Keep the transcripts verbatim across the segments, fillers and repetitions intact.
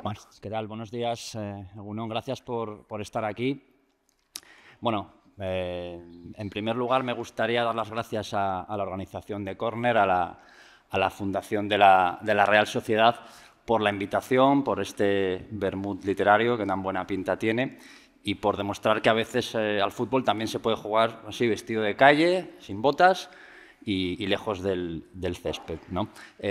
Bueno, ¿qué tal? Buenos días, eh, Egunon. Gracias por, por estar aquí. Bueno, eh, en primer lugar me gustaría dar las gracias a, a la organización de Corner, a la, a la Fundación de la, de la Real Sociedad, por la invitación, por este vermut literario que tan buena pinta tiene y por demostrar que a veces eh, al fútbol también se puede jugar así, vestido de calle, sin botas, Y, y lejos del, del césped, ¿no?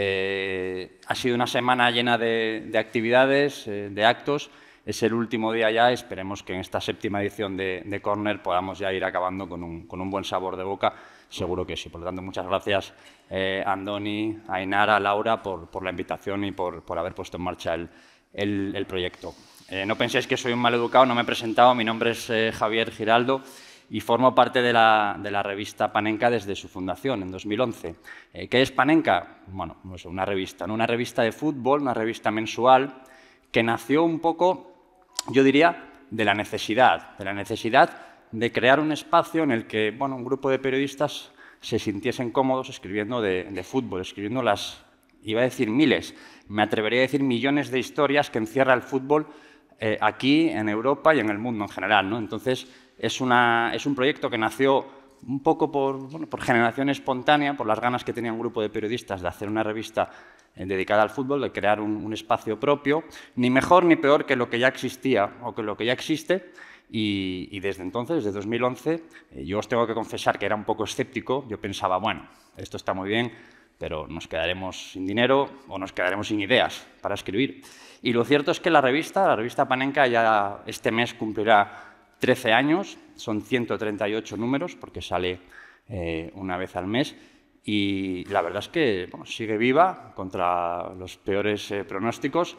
Eh, ha sido una semana llena de, de actividades, eh, de actos. Es el último día ya. Esperemos que en esta séptima edición de, de Corner podamos ya ir acabando con un, con un buen sabor de boca. Seguro que sí. Por lo tanto, muchas gracias eh, a Andoni, a Ainara, a Laura por, por la invitación y por, por haber puesto en marcha el, el, el proyecto. Eh, no penséis que soy un maleducado, no me he presentado. Mi nombre es eh, Javier Giraldo y formo parte de la, de la revista Panenka desde su fundación en dos mil once. Eh, ¿Qué es Panenka? Bueno, no sé, una revista, ¿no? Una revista de fútbol, una revista mensual que nació un poco, yo diría, de la necesidad, de la necesidad de crear un espacio en el que, bueno, un grupo de periodistas se sintiesen cómodos escribiendo de, de fútbol, escribiendo las, iba a decir miles, me atrevería a decir millones de historias que encierra el fútbol eh, aquí, en Europa y en el mundo en general, ¿no? Entonces, Es, una, es un proyecto que nació un poco por, bueno, por generación espontánea, por las ganas que tenía un grupo de periodistas de hacer una revista eh, dedicada al fútbol, de crear un, un espacio propio, ni mejor ni peor que lo que ya existía o que lo que ya existe. Y, y desde entonces, desde dos mil once, eh, yo os tengo que confesar que era un poco escéptico. Yo pensaba, bueno, esto está muy bien, pero nos quedaremos sin dinero o nos quedaremos sin ideas para escribir. Y lo cierto es que la revista, la revista Panenka, ya este mes cumplirá trece años, son ciento treinta y ocho números, porque sale eh, una vez al mes, y la verdad es que bueno, sigue viva contra los peores eh, pronósticos.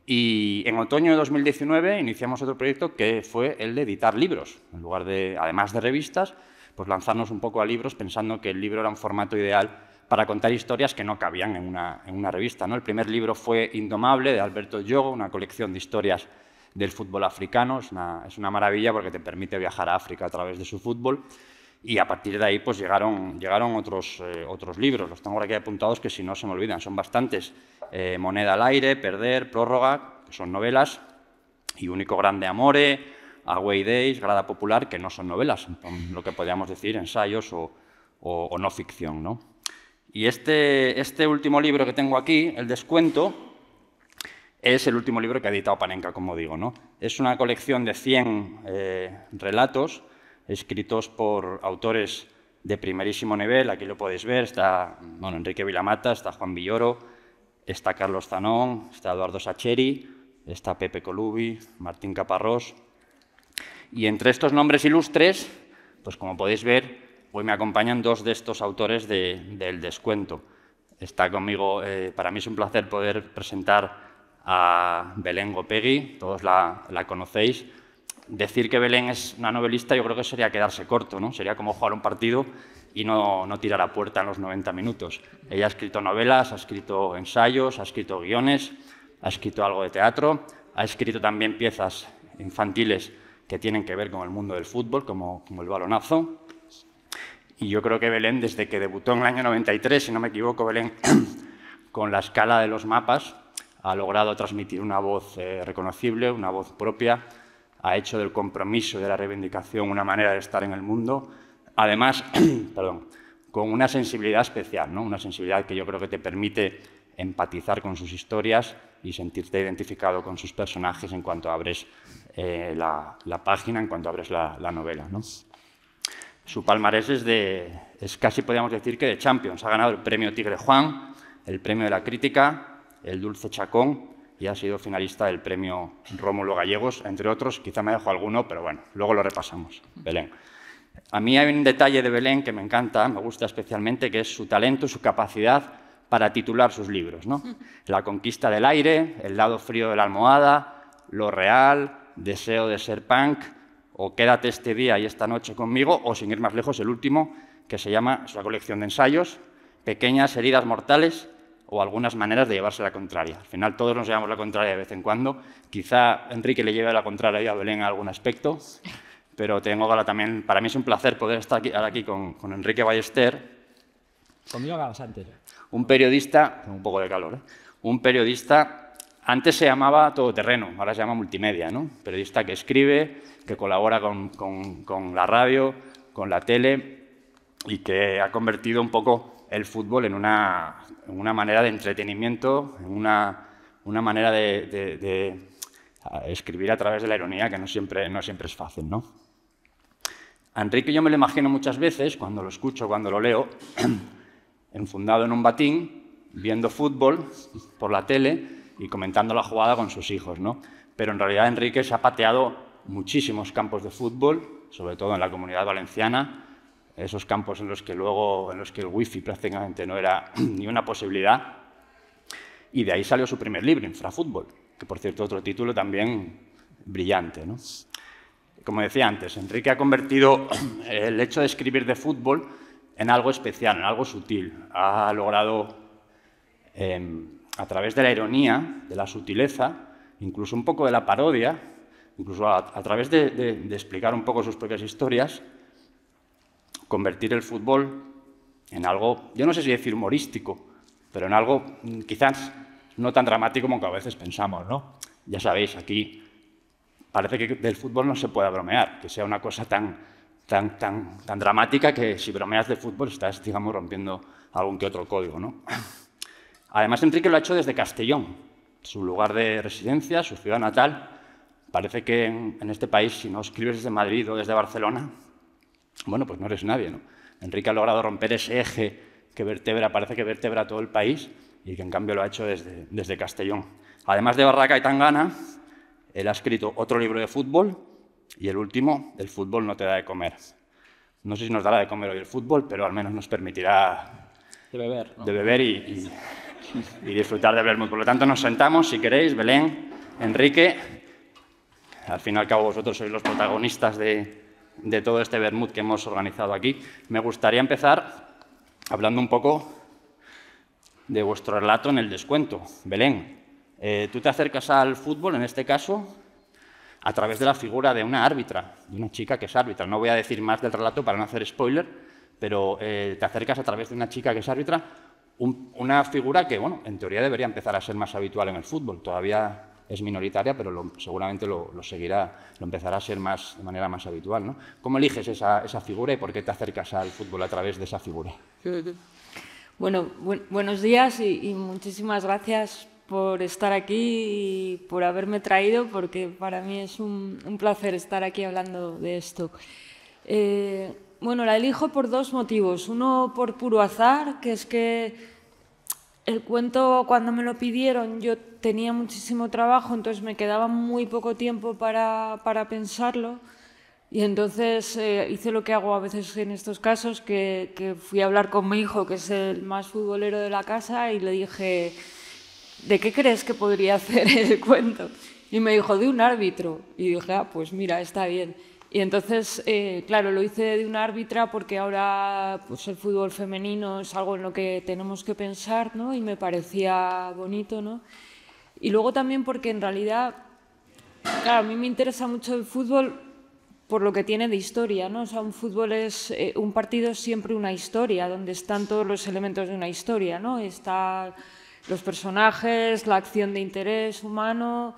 Y en otoño de dos mil diecinueve iniciamos otro proyecto que fue el de editar libros. En lugar de, además de revistas, pues lanzarnos un poco a libros pensando que el libro era un formato ideal para contar historias que no cabían en una, en una revista, ¿no? El primer libro fue Indomable, de Alberto Yogo, una colección de historias del fútbol africano. Es una, es una maravilla porque te permite viajar a África a través de su fútbol, y a partir de ahí pues llegaron, llegaron otros, eh, otros libros. Los tengo aquí apuntados que si no se me olvidan, son bastantes. Eh, Moneda al aire, Perder, Prórroga, que son novelas, y Único grande amore, Away Days, Grada popular, que no son novelas, son lo que podríamos decir ensayos o, o, o no ficción, ¿no? Y este, este último libro que tengo aquí, El descuento, es el último libro que ha editado Panenka, como digo, ¿no? Es una colección de cien eh, relatos escritos por autores de primerísimo nivel. Aquí lo podéis ver, está bueno, Enrique Vilamata, está Juan Villoro, está Carlos Zanón, está Eduardo Sacheri, está Pepe Colubi, Martín Caparrós. Y entre estos nombres ilustres, pues como podéis ver, hoy me acompañan dos de estos autores de, del descuento. Está conmigo, eh, para mí es un placer poder presentar a Belén Gopegui, todos la, la conocéis. Decir que Belén es una novelista yo creo que sería quedarse corto, ¿no? Sería como jugar un partido y no, no tirar a puerta en los noventa minutos. Ella ha escrito novelas, ha escrito ensayos, ha escrito guiones, ha escrito algo de teatro, ha escrito también piezas infantiles que tienen que ver con el mundo del fútbol, como, como el balonazo. Y yo creo que Belén, desde que debutó en el año noventa y tres, si no me equivoco, Belén, con La escala de los mapas, ha logrado transmitir una voz eh, reconocible, una voz propia, ha hecho del compromiso y de la reivindicación una manera de estar en el mundo, además, perdón, con una sensibilidad especial, ¿no? Una sensibilidad que yo creo que te permite empatizar con sus historias y sentirte identificado con sus personajes en cuanto abres eh, la, la página, en cuanto abres la, la novela, ¿no? Su palmarés es, de, es casi, podríamos decir, que de Champions. Ha ganado el premio Tigre Juan, el premio de la crítica, el Dulce Chacón, y ha sido finalista del premio Rómulo Gallegos, entre otros. Quizá me dejo alguno, pero bueno, luego lo repasamos. Belén. A mí hay un detalle de Belén que me encanta, me gusta especialmente, que es su talento, su capacidad para titular sus libros, ¿no? La conquista del aire, El lado frío de la almohada, Lo real, Deseo de ser punk, o Quédate este día y esta noche conmigo, o sin ir más lejos, el último, que se llama, es una colección de ensayos, Pequeñas heridas mortales, o Algunas maneras de llevarse la contraria. Al final todos nos llevamos la contraria de vez en cuando. Quizá Enrique le lleve la contraria a Belén en algún aspecto, pero tengo ahora también, para mí es un placer poder estar aquí, aquí con, con Enrique Ballester. Conmigo acabas antes. Un periodista, con un poco de calor, ¿eh? Un periodista Antes se llamaba Todoterreno, ahora se llama Multimedia, ¿no? Periodista que escribe, que colabora con, con, con la radio, con la tele y que ha convertido un poco el fútbol en una, en una manera de entretenimiento, en una, una manera de, de, de escribir a través de la ironía que no siempre, no siempre es fácil, ¿no? A Enrique yo me lo imagino muchas veces, cuando lo escucho, cuando lo leo, enfundado en un batín, viendo fútbol por la tele y comentando la jugada con sus hijos, ¿no? Pero en realidad Enrique se ha pateado muchísimos campos de fútbol, sobre todo en la Comunidad Valenciana, esos campos en los que luego, en los que el wifi prácticamente no era ni una posibilidad, y de ahí salió su primer libro, Infrafútbol, que por cierto otro título también brillante, ¿no? Como decía antes, Enrique ha convertido el hecho de escribir de fútbol en algo especial, en algo sutil. Ha logrado, eh, a través de la ironía, de la sutileza, incluso un poco de la parodia, incluso a, a través de, de, de explicar un poco sus propias historias, convertir el fútbol en algo, yo no sé si decir humorístico, pero en algo quizás no tan dramático como que a veces pensamos, ¿no? Ya sabéis, aquí parece que del fútbol no se puede bromear, que sea una cosa tan, tan, tan, tan dramática que si bromeas de fútbol estás, digamos, rompiendo algún que otro código, ¿no? Además, Enrique lo ha hecho desde Castellón, su lugar de residencia, su ciudad natal. Parece que en, en este país, si no escribes desde Madrid o desde Barcelona, bueno, pues no eres nadie, ¿no? Enrique ha logrado romper ese eje que vertebra, parece que vertebra todo el país y que en cambio lo ha hecho desde, desde Castellón. Además de Barraca y Tangana, él ha escrito otro libro de fútbol y el último, El fútbol no te da de comer. No sé si nos dará de comer hoy el fútbol, pero al menos nos permitirá de beber, ¿no? de beber y, y, y disfrutar de vermut. Por lo tanto, nos sentamos, si queréis, Belén, Enrique. Al fin y al cabo, vosotros sois los protagonistas de, de todo este vermut que hemos organizado aquí. Me gustaría empezar hablando un poco de vuestro relato en el descuento. Belén, eh, tú te acercas al fútbol, en este caso, a través de la figura de una árbitra, de una chica que es árbitra. No voy a decir más del relato para no hacer spoiler, pero eh, te acercas a través de una chica que es árbitra, un, una figura que, bueno, en teoría debería empezar a ser más habitual en el fútbol. Todavía es minoritaria, pero lo, seguramente lo, lo seguirá, lo empezará a ser más, de manera más habitual, ¿no? ¿Cómo eliges esa, esa figura y por qué te acercas al fútbol a través de esa figura? Bueno, bu buenos días y, y muchísimas gracias por estar aquí y por haberme traído, porque para mí es un, un placer estar aquí hablando de esto. Eh, bueno, la elijo por dos motivos. Uno por puro azar, que es que el cuento, cuando me lo pidieron, yo tenía muchísimo trabajo, entonces me quedaba muy poco tiempo para, para pensarlo. Y entonces eh, hice lo que hago a veces en estos casos, que, que fui a hablar con mi hijo, que es el más futbolero de la casa, y le dije, ¿de qué crees que podría hacer el cuento? Y me dijo, de un árbitro. Y dije, ah, pues mira, está bien. Y entonces, eh, claro, lo hice de una árbitra porque ahora pues, el fútbol femenino es algo en lo que tenemos que pensar, ¿no? Y me parecía bonito, ¿no? Y luego también porque en realidad, claro, a mí me interesa mucho el fútbol por lo que tiene de historia, ¿no? O sea, un fútbol es, eh, un partido es siempre una historia, donde están todos los elementos de una historia, ¿no? Están los personajes, la acción de interés humano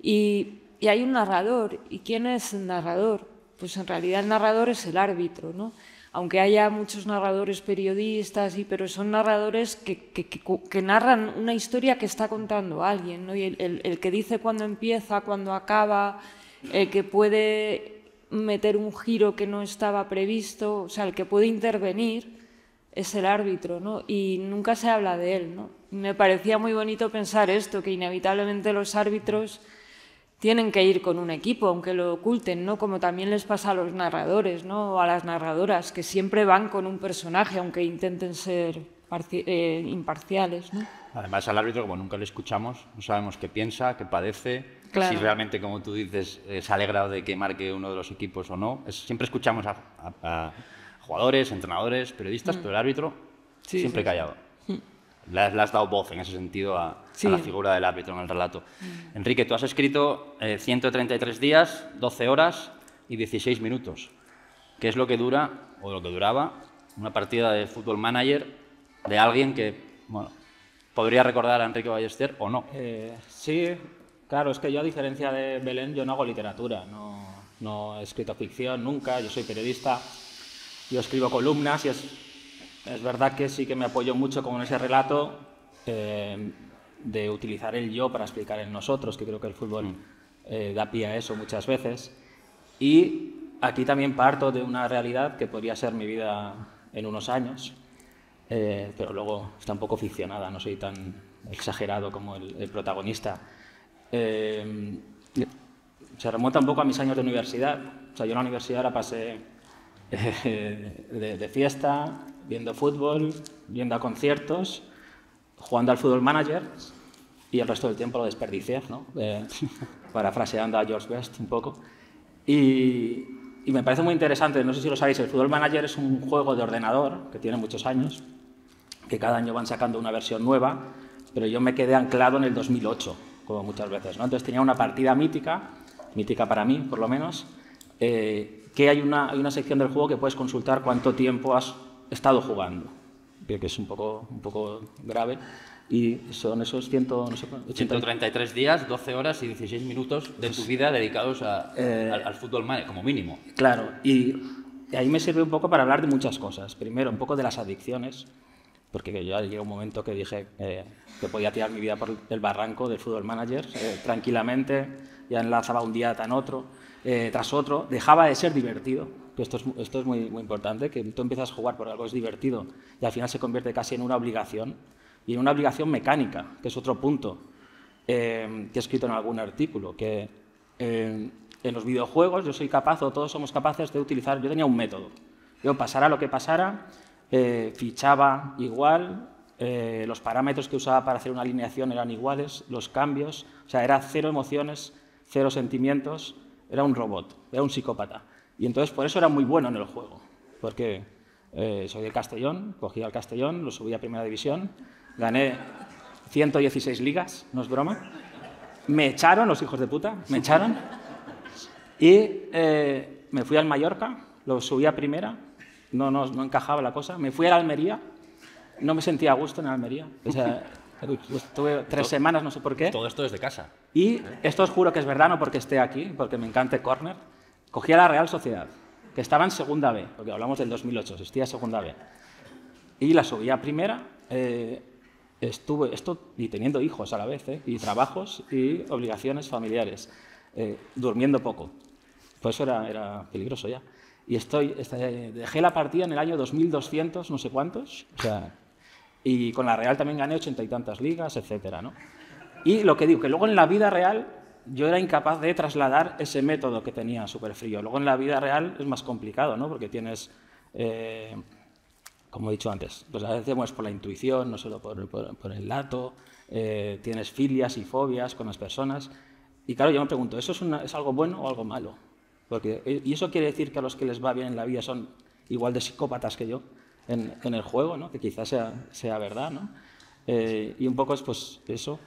y, y hay un narrador. ¿Y quién es el narrador? Pues en realidad el narrador es el árbitro, ¿no? Aunque haya muchos narradores periodistas, y, pero son narradores que, que, que, que narran una historia que está contando alguien, ¿no? Y el, el, el que dice cuándo empieza, cuándo acaba, el que puede meter un giro que no estaba previsto, o sea, el que puede intervenir es el árbitro, ¿no? Y nunca se habla de él, ¿no? Me parecía muy bonito pensar esto, que inevitablemente los árbitros tienen que ir con un equipo, aunque lo oculten, ¿no? Como también les pasa a los narradores, ¿no? O a las narradoras, que siempre van con un personaje, aunque intenten ser eh, imparciales, ¿no? Además, al árbitro, como nunca le escuchamos, no sabemos qué piensa, qué padece, claro. Si realmente, como tú dices, eh, se ha alegrado de que marque uno de los equipos o no. Es, siempre escuchamos a, a, a jugadores, entrenadores, periodistas, mm. pero el árbitro sí, siempre sí, callado. Sí. Le, le has dado voz en ese sentido a, sí. a la figura del árbitro en el relato. Mm. Enrique, tú has escrito eh, ciento treinta y tres días, doce horas y dieciséis minutos, que es lo que dura, o lo que duraba, una partida de Football Manager de alguien que, bueno, podría recordar a Enrique Ballester o no. Eh, sí, claro, es que yo, a diferencia de Belén, yo no hago literatura, no, no he escrito ficción nunca, yo soy periodista, yo escribo columnas y es, es verdad que sí que me apoyo mucho con ese relato eh, de utilizar el yo para explicar el nosotros, que creo que el fútbol eh, da pie a eso muchas veces. Y aquí también parto de una realidad que podría ser mi vida en unos años, eh, pero luego está un poco ficcionada, no soy tan exagerado como el, el protagonista. Eh, se remonta un poco a mis años de universidad. O sea, yo en la universidad la pasé eh, de, de fiesta, viendo fútbol, yendo a conciertos, jugando al Football Manager, y el resto del tiempo lo desperdicié, ¿no? Eh, parafraseando a George Best un poco. Y, y me parece muy interesante, no sé si lo sabéis, el Football Manager es un juego de ordenador que tiene muchos años, que cada año van sacando una versión nueva, pero yo me quedé anclado en el dos mil ocho, como muchas veces, ¿no? Entonces tenía una partida mítica, mítica para mí, por lo menos, eh, que hay una, hay una sección del juego que puedes consultar cuánto tiempo has estado jugando, que es un poco, un poco grave, y son esos cien, no sé, ciento treinta y tres días, doce horas y dieciséis minutos de tu vida dedicados a, eh, al, al fútbol manager, como mínimo. Claro, y ahí me sirve un poco para hablar de muchas cosas. Primero, un poco de las adicciones, porque ya llegó un momento que dije eh, que podía tirar mi vida por el barranco del Football Manager, eh, tranquilamente, ya enlazaba un día tras otro, eh, tras otro, dejaba de ser divertido, que esto es, esto es muy, muy importante, que tú empiezas a jugar por algo es divertido y al final se convierte casi en una obligación, y en una obligación mecánica, que es otro punto eh, que he escrito en algún artículo, que eh, en los videojuegos yo soy capaz, o todos somos capaces de utilizar, yo tenía un método, yo pasara lo que pasara, eh, fichaba igual, eh, los parámetros que usaba para hacer una alineación eran iguales, los cambios, o sea, era cero emociones, cero sentimientos, era un robot, era un psicópata. Y entonces por eso era muy bueno en el juego, porque eh, soy del Castellón, cogí al Castellón, lo subí a Primera División, gané ciento dieciséis ligas, no es broma, me echaron los hijos de puta, me echaron, y eh, me fui al Mallorca, lo subí a Primera, no, no, no encajaba la cosa, me fui a la Almería, no me sentía a gusto en Almería, o sea, estuve tres semanas, no sé por qué. Todo esto desde casa. Y esto os juro que es verdad, no porque esté aquí, porque me encante Corner, cogí a la Real Sociedad, que estaba en Segunda B, porque hablamos del dos mil ocho, existía Segunda B, y la subí a Primera, eh, estuve, esto, y teniendo hijos a la vez, ¿eh? Y trabajos y obligaciones familiares, eh, durmiendo poco, pues eso era, era peligroso ya. Y estoy, estoy, dejé la partida en el año dos mil doscientos, no sé cuántos, o sea, y con la Real también gané ochenta y tantas ligas, etcétera, ¿no? Y lo que digo, que luego en la vida real yo era incapaz de trasladar ese método que tenía súper frío. Luego en la vida real es más complicado, ¿no? Porque tienes, eh, como he dicho antes, pues a veces mueves por la intuición, no solo por, por, por el dato, eh, tienes filias y fobias con las personas. Y claro, yo me pregunto, ¿eso es, una, es algo bueno o algo malo? Porque, y eso quiere decir que a los que les va bien en la vida son igual de psicópatas que yo en, en el juego, ¿no? Que quizás sea, sea verdad, ¿no? Eh, y un poco es pues eso,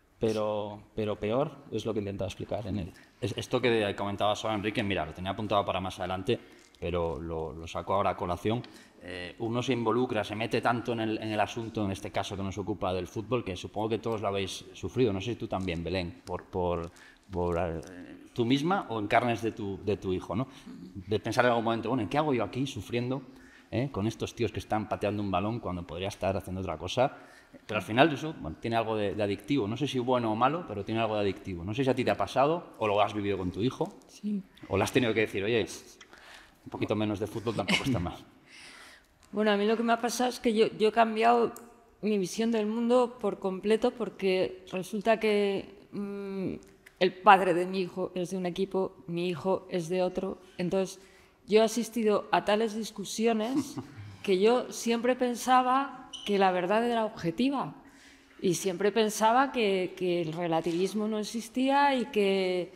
pero, pero peor es lo que he intentado explicar en él. Esto que comentabas ahora, Enrique, mira, lo tenía apuntado para más adelante, pero lo, lo saco ahora a colación. Eh, uno se involucra, se mete tanto en el, en el asunto, en este caso que nos ocupa del fútbol, que supongo que todos lo habéis sufrido. No sé si tú también, Belén, por... por por eh, tú misma o en carnes de tu, de tu hijo, ¿no? De pensar en algún momento, bueno, ¿qué hago yo aquí sufriendo eh, con estos tíos que están pateando un balón cuando podría estar haciendo otra cosa? Pero al final eso bueno, tiene algo de, de adictivo. No sé si bueno o malo, pero tiene algo de adictivo. No sé si a ti te ha pasado o lo has vivido con tu hijo. Sí. O le has tenido que decir, oye, un poquito menos de fútbol tampoco está mal. Bueno, a mí lo que me ha pasado es que yo, yo he cambiado mi visión del mundo por completo porque resulta que mmm, el padre de mi hijo es de un equipo, mi hijo es de otro. Entonces, yo he asistido a tales discusiones que yo siempre pensaba que la verdad era objetiva y siempre pensaba que, que el relativismo no existía y que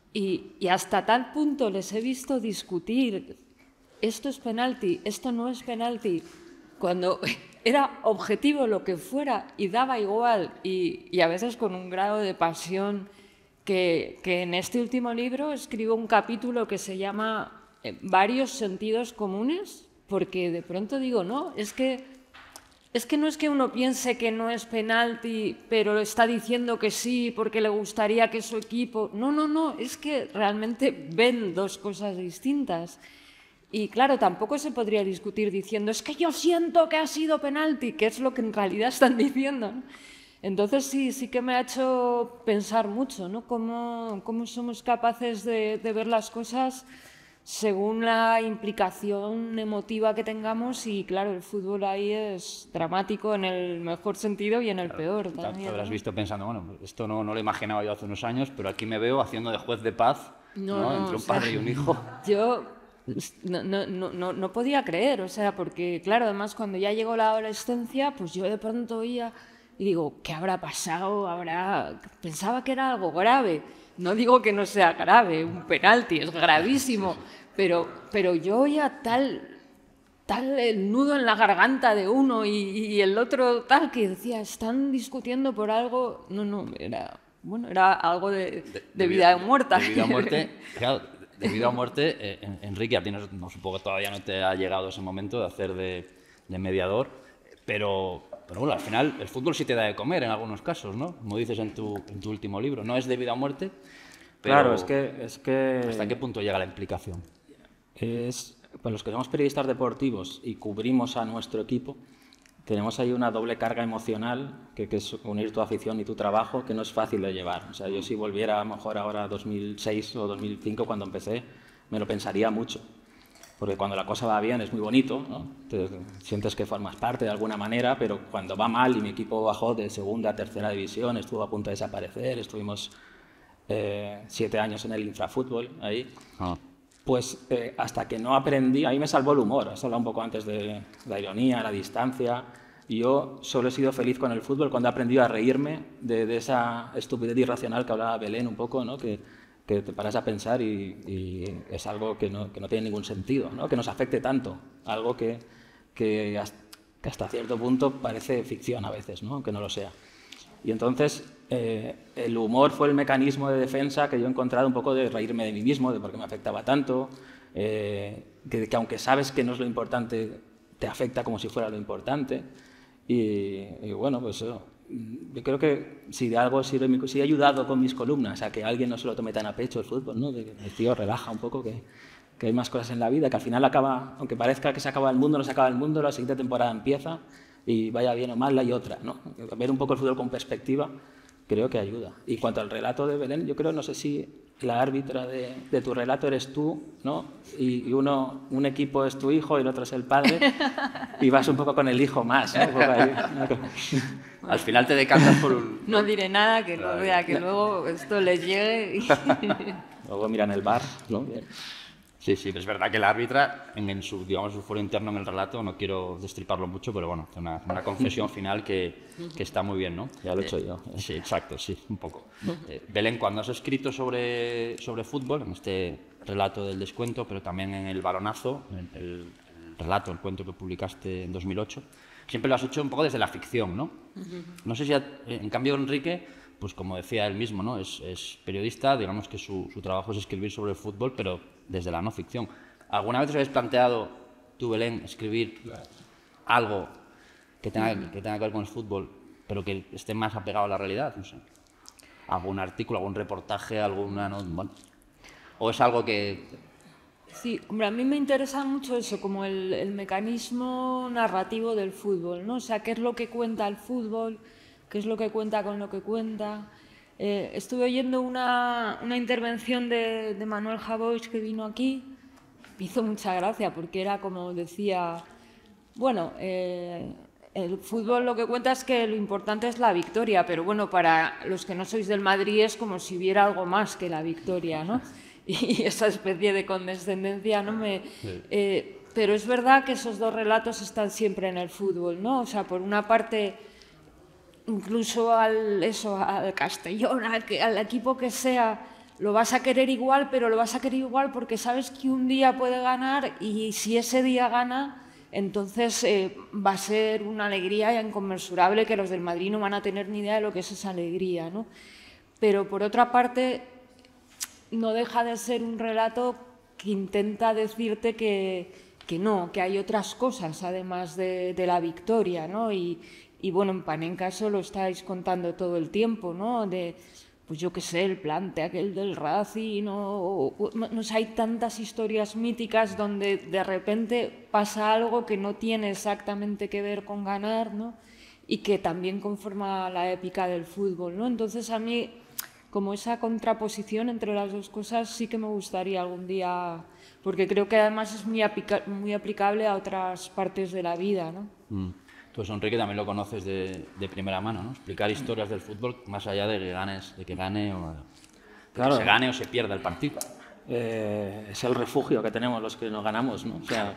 y, y hasta tal punto les he visto discutir esto es penalti, esto no es penalti, cuando era objetivo lo que fuera y daba igual y, y a veces con un grado de pasión que, que en este último libro escribo un capítulo que se llama eh, Varios sentidos comunes, porque de pronto digo, no, es que Es que no es que uno piense que no es penalti, pero está diciendo que sí porque le gustaría que su equipo... No, no, no, es que realmente ven dos cosas distintas. Y claro, tampoco se podría discutir diciendo es que yo siento que ha sido penalti, que es lo que en realidad están diciendo, ¿no? Entonces sí, sí que me ha hecho pensar mucho, ¿no? Cómo, cómo somos capaces de, de ver las cosas según la implicación emotiva que tengamos, y claro, el fútbol ahí es dramático en el mejor sentido y en el Claro, peor te también, habrás ¿no? visto pensando, bueno, esto no, no lo imaginaba yo hace unos años, pero aquí me veo haciendo de juez de paz, No, ¿no? no, Entre o un sea, padre y un hijo. Yo no, no, no, no, no podía creer, o sea, porque claro, además cuando ya llegó la adolescencia, pues yo de pronto oía y digo, ¿qué habrá pasado? Habrá... Pensaba que era algo grave. No digo que no sea grave, un penalti es gravísimo, pero, pero yo oía tal, tal el nudo en la garganta de uno y, y el otro tal, que decía, están discutiendo por algo... No, no, era... Bueno, era algo de, de, de vida o muerte. De vida o muerte, claro, de vida o muerte. Eh, Enrique, a ti no, no supongo que todavía no te ha llegado ese momento de hacer de, de mediador, pero, pero bueno, al final el fútbol sí te da de comer en algunos casos, ¿no? Como dices en tu, en tu último libro, no es de vida o muerte, pero Claro, es que, es que... ¿hasta qué punto llega la implicación? Es, para los que somos periodistas deportivos y cubrimos a nuestro equipo, tenemos ahí una doble carga emocional, que, que es unir tu afición y tu trabajo, que no es fácil de llevar. O sea, yo si volviera a lo mejor ahora a dos mil seis o dos mil cinco, cuando empecé, me lo pensaría mucho. Porque cuando la cosa va bien es muy bonito, ¿no? Te sientes que formas parte de alguna manera, pero cuando va mal y mi equipo bajó de segunda a tercera división, estuvo a punto de desaparecer, estuvimos eh, siete años en el infrafútbol ahí, Ah. pues eh, hasta que no aprendí, ahí me salvó el humor, has hablado un poco antes de la ironía, la distancia, y yo solo he sido feliz con el fútbol cuando he aprendido a reírme de, de esa estupidez irracional que hablaba Belén un poco, ¿no? que, que te paras a pensar y, y es algo que no, que no tiene ningún sentido, ¿no? Que nos afecte tanto, algo que, que, hasta, que hasta cierto punto parece ficción a veces, ¿no? Aunque no lo sea. Y entonces eh, el humor fue el mecanismo de defensa que yo he encontrado, un poco de reírme de mí mismo, de por qué me afectaba tanto, eh, que, que aunque sabes que no es lo importante, te afecta como si fuera lo importante. Y, y bueno, pues eso. Yo creo que si de algo sirve, si he ayudado con mis columnas a que alguien no se lo tome tan a pecho el fútbol, ¿no? De que el tío relaja un poco, que, que hay más cosas en la vida, que al final acaba, aunque parezca que se acaba el mundo, no se acaba el mundo, la siguiente temporada empieza y vaya bien o mal, hay otra, ¿no? Ver un poco el fútbol con perspectiva creo que ayuda. Y cuanto al relato de Belén, yo creo, no sé si la árbitra de, de tu relato eres tú, ¿no? Y, y uno, un equipo es tu hijo y el otro es el padre, y vas un poco con el hijo más, ¿no? Un poco ahí, ¿no? Al final te decantas por un... No diré nada que no vea que luego esto les llegue. Y... Luego miran el bar, ¿no? Bien. Sí, sí, es verdad que la árbitra, en, en su, digamos, su foro interno en el relato, no quiero destriparlo mucho, pero bueno, hace una, una confesión final que, que está muy bien, ¿no? Ya lo he hecho Eh, yo. Sí, exacto, sí, un poco. Eh, Belén, cuando has escrito sobre, sobre fútbol, en este relato del descuento, pero también en el balonazo, en el, el relato, el cuento que publicaste en dos mil ocho, siempre lo has hecho un poco desde la ficción, ¿no? No sé si, en cambio, Enrique, pues como decía él mismo, ¿no? Es, es periodista, digamos que su, su trabajo es escribir sobre el fútbol, pero desde la no ficción. ¿Alguna vez os habéis planteado, tú, Belén, escribir algo que tenga, que tenga que ver con el fútbol, pero que esté más apegado a la realidad? No sé. ¿Algún artículo, algún reportaje, alguna... No, bueno, ¿o es algo que...? Sí, hombre, a mí me interesa mucho eso, como el, el mecanismo narrativo del fútbol, ¿no? O sea, qué es lo que cuenta el fútbol, qué es lo que cuenta con lo que cuenta. Eh, estuve oyendo una, una intervención de, de Manuel Javois que vino aquí, me hizo mucha gracia porque era como decía, bueno, eh, el fútbol lo que cuenta es que lo importante es la victoria, pero bueno, para los que no sois del Madrid es como si hubiera algo más que la victoria, ¿no? Y esa especie de condescendencia no me... Eh, pero es verdad que esos dos relatos están siempre en el fútbol, ¿no? O sea, por una parte, incluso al, eso, al Castellón, al, al equipo que sea, lo vas a querer igual, pero lo vas a querer igual porque sabes que un día puede ganar y si ese día gana, entonces eh, va a ser una alegría inconmensurable que los del Madrid no van a tener ni idea de lo que es esa alegría, ¿no? Pero por otra parte, no deja de ser un relato que intenta decirte que, que no, que hay otras cosas además de, de la victoria, ¿no? Y, y bueno, en Panenka eso lo estáis contando todo el tiempo, ¿no? De, pues yo qué sé, el plante aquel del Racing, no, no sé, hay tantas historias míticas donde de repente pasa algo que no tiene exactamente que ver con ganar, ¿no? Y que también conforma la épica del fútbol, ¿no? Entonces a mí, como esa contraposición entre las dos cosas, sí que me gustaría algún día, porque creo que además es muy, aplica muy aplicable a otras partes de la vida, ¿no? Mm. Tú, Enrique, también lo conoces de, de primera mano, ¿no? Explicar historias del fútbol más allá de que, ganes, de que gane o de claro. que se gane o se pierda el partido. Eh, es el refugio que tenemos los que no ganamos, ¿no? O sea,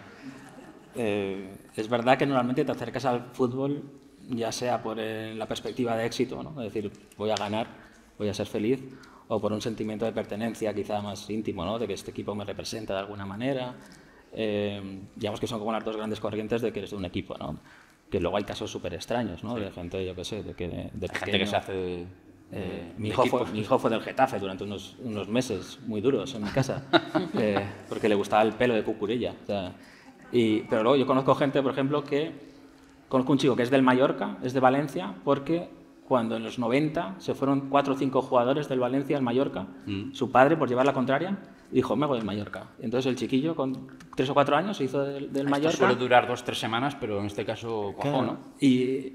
eh, es verdad que normalmente te acercas al fútbol ya sea por eh, la perspectiva de éxito, ¿no? Es decir, voy a ganar, voy a ser feliz, o por un sentimiento de pertenencia quizá más íntimo, ¿no? De que este equipo me representa de alguna manera. Eh, digamos que son como las dos grandes corrientes de que eres de un equipo, ¿no? Que luego hay casos súper extraños, ¿no? Sí. De gente, yo qué sé, de que de, de pequeño, gente que se hace... De, eh, mi, hijo fue, mi hijo fue del Getafe durante unos, unos meses muy duros en mi casa, eh, porque le gustaba el pelo de Cucurella. O sea, y, pero luego yo conozco gente, por ejemplo, que... Conozco un chico que es del Mallorca, es de Valencia, porque cuando en los noventa se fueron cuatro o cinco jugadores del Valencia al Mallorca, mm. su padre, por llevar la contraria, dijo, me voy del Mallorca. Entonces el chiquillo, con tres o cuatro años, se hizo del, del Mallorca. Esto suele durar dos o tres semanas, pero en este caso cuajó, claro, ¿no? Y,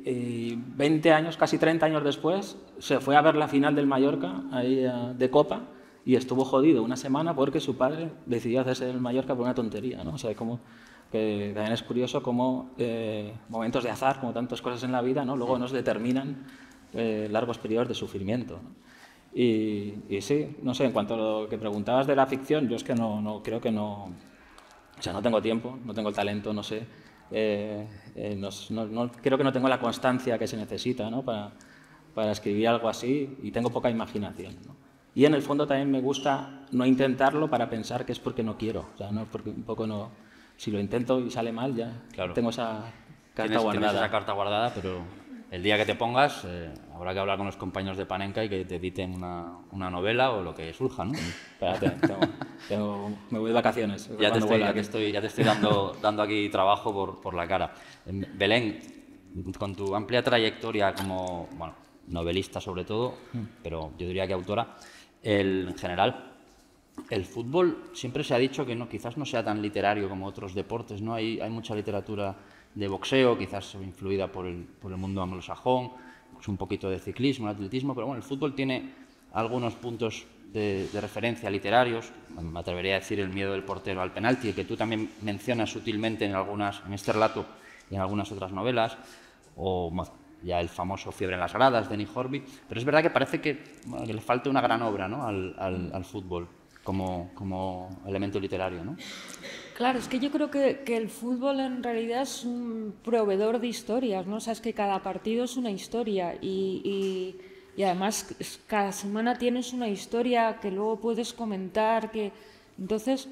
y veinte años, casi treinta años después, se fue a ver la final del Mallorca, ahí de Copa, y estuvo jodido una semana porque su padre decidió hacerse del Mallorca por una tontería, ¿no? O sea, como... que también es curioso cómo eh, momentos de azar, como tantas cosas en la vida, ¿no? Luego nos determinan eh, largos periodos de sufrimiento, ¿no? Y, y sí, no sé, en cuanto a lo que preguntabas de la ficción, yo es que no, no creo que no... O sea, no tengo tiempo, no tengo el talento, no sé. Eh, eh, no, no, no, creo que no tengo la constancia que se necesita, ¿no? para, para escribir algo así, y tengo poca imaginación, ¿no? Y en el fondo también me gusta no intentarlo para pensar que es porque no quiero, o sea, no porque un poco no... Si lo intento y sale mal, ya claro. tengo esa carta tienes, guardada. Tienes esa carta guardada, pero el día que te pongas eh, habrá que hablar con los compañeros de Panenka y que te editen una, una novela o lo que surja, ¿no? Espérate, tengo, tengo, me voy de vacaciones. Ya te estoy, ya te estoy, ya te estoy dando, dando aquí trabajo por, por la cara. Belén, con tu amplia trayectoria como bueno, novelista sobre todo, mm. pero yo diría que autora, el, en general... El fútbol siempre se ha dicho que no, quizás no sea tan literario como otros deportes, ¿no? Hay, hay mucha literatura de boxeo, quizás influida por el, por el mundo anglosajón, pues un poquito de ciclismo, de atletismo, pero bueno, el fútbol tiene algunos puntos de, de referencia literarios. Me atrevería a decir el miedo del portero al penalti, que tú también mencionas sutilmente en, algunas, en este relato y en algunas otras novelas, o ya el famoso Fiebre en las gradas de Nick Hornby, pero es verdad que parece que, bueno, que le falta una gran obra, ¿no? al, al, al fútbol. Como, como elemento literario, ¿no? Claro, es que yo creo que, que el fútbol en realidad es un proveedor de historias, ¿no? O sea, es que cada partido es una historia y, y, y además cada semana tienes una historia que luego puedes comentar, que entonces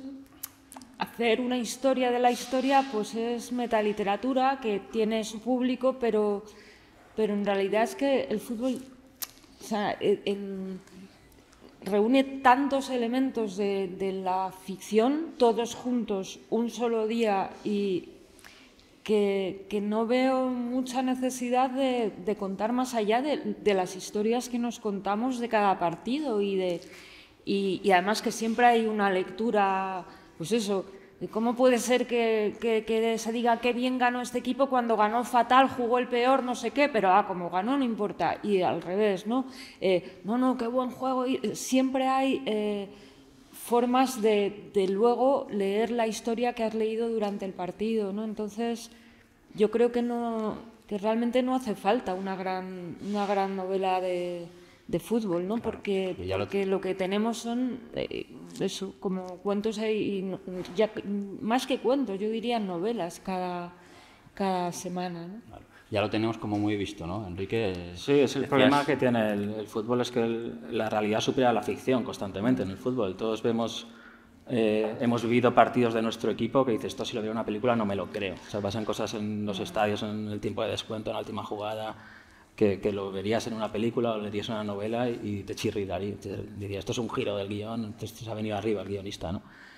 hacer una historia de la historia pues es metaliteratura que tiene su público, pero, pero en realidad es que el fútbol, o sea, en, reúne tantos elementos de, de la ficción, todos juntos, un solo día, y que, que no veo mucha necesidad de, de contar más allá de, de las historias que nos contamos de cada partido y, de, y, y además que siempre hay una lectura, pues eso, de cómo puede ser que, que, que se diga qué bien ganó este equipo cuando ganó fatal, jugó el peor, no sé qué, pero ah, como ganó no importa. Y al revés, ¿no? Eh, no, no, qué buen juego. Y siempre hay eh, formas de, de luego leer la historia que has leído durante el partido, ¿no? Entonces, yo creo que, no, que realmente no hace falta una gran, una gran novela de... de fútbol, ¿no? Claro, porque, porque lo... lo que tenemos son eh, eso, como cuentos y ya, más que cuentos, yo diría novelas cada, cada semana, ¿no? Claro. Ya lo tenemos como muy visto, ¿no, Enrique? Sí, es el decías... problema que tiene el, el fútbol, es que el, la realidad supera la ficción constantemente en el fútbol. Todos vemos, eh, hemos vivido partidos de nuestro equipo que dices, esto si lo veo en una película no me lo creo. O sea, pasan cosas en los estadios, en el tiempo de descuento, en la última jugada, Que, que lo verías en una película o lo leerías en una novela y, y te chirriaría, te dirías, esto es un giro del guión, esto se ha venido arriba el guionista, ¿no?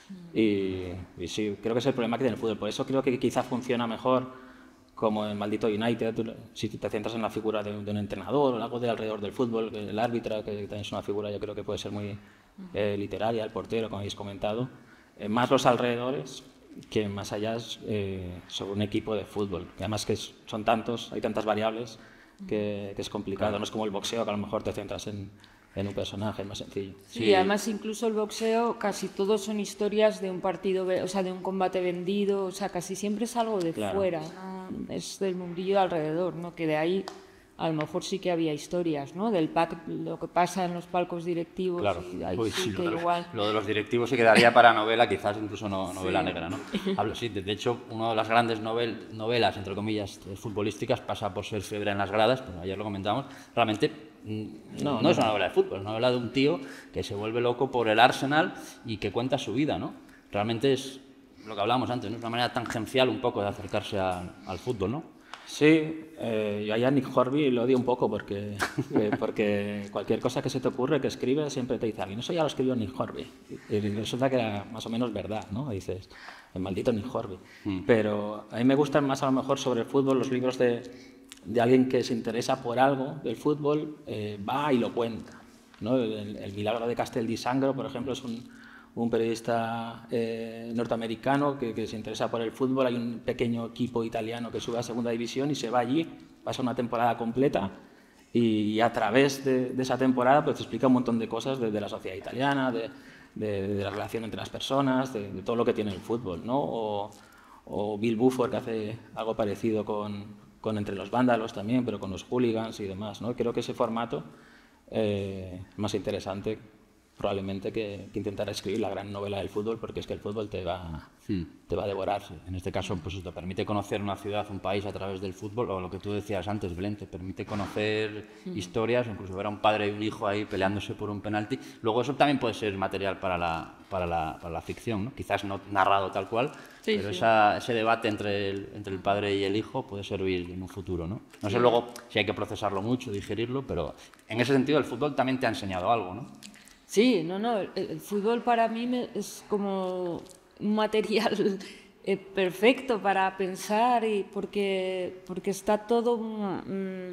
Y, y sí, creo que es el problema que tiene el fútbol. Por eso creo que quizá funciona mejor como en Maldito United, tú, si te centras en la figura de, de un entrenador o algo de alrededor del fútbol, el árbitro, que también es una figura, yo creo que puede ser muy eh, literaria, el portero, como habéis comentado, eh, más los alrededores que más allá eh, sobre un equipo de fútbol. Que además que son tantos, hay tantas variables que, que es complicado. Claro. No es como el boxeo, que a lo mejor te centras en, en un personaje más sencillo. Sí, y además incluso el boxeo, casi todos son historias de un partido, o sea, de un combate vendido, o sea, casi siempre es algo de claro. fuera, ¿no? Es del mundillo de alrededor, ¿no? Que de ahí a lo mejor sí que había historias, ¿no? Del pack, lo que pasa en los palcos directivos. Claro. Y ahí Uy, sí sí, que lo, de, igual... lo de los directivos se quedaría para novela, quizás incluso no, novela sí. negra, ¿no? Hablo, sí, de hecho, una de las grandes novel, novelas, entre comillas, futbolísticas pasa por ser Fiebre en las gradas, pero ayer lo comentábamos, realmente no, no, no es una novela de fútbol, es una novela de un tío que se vuelve loco por el Arsenal y que cuenta su vida, ¿no? Realmente es lo que hablábamos antes, ¿no? Es una manera tangencial un poco de acercarse a, al fútbol, ¿no? Sí, eh, yo a Nick Horby lo odio un poco porque, eh, porque cualquier cosa que se te ocurre, que escribe, siempre te dice alguien, eso ya lo escribió Nick Horby. Y resulta que era más o menos verdad, ¿no? Dices, el maldito Nick Horby. Mm. Pero a mí me gustan más a lo mejor sobre el fútbol los libros de, de alguien que se interesa por algo del fútbol, eh, va y lo cuenta, ¿no? El, el Milagro de Castel di Sangro, por ejemplo, es un... un periodista eh, norteamericano que, que se interesa por el fútbol. Hay un pequeño equipo italiano que sube a segunda división y se va allí, pasa una temporada completa y, y a través de, de esa temporada pues te explica un montón de cosas de, de la sociedad italiana, de, de, de la relación entre las personas, de, de todo lo que tiene el fútbol, ¿no? O, o Bill Buford, que hace algo parecido con, con Entre los vándalos también, pero con los hooligans y demás, ¿no? Creo que ese formato eh, es más interesante probablemente que, que intentar escribir la gran novela del fútbol, porque es que el fútbol te va, hmm. te va a devorar. Sí. En este caso, pues te permite conocer una ciudad, un país a través del fútbol, o lo que tú decías antes, Belén, te permite conocer hmm. historias, incluso ver a un padre y un hijo ahí peleándose por un penalti. Luego eso también puede ser material para la, para la, para la ficción, ¿no? Quizás no narrado tal cual, sí, pero sí. Esa, ese debate entre el, entre el padre y el hijo puede servir en un futuro, ¿no? No sé sí. luego si hay que procesarlo mucho, digerirlo, pero en ese sentido el fútbol también te ha enseñado algo, ¿no? Sí, no, no, el, el fútbol para mí me, es como un material eh, perfecto para pensar y porque, porque está todo, um,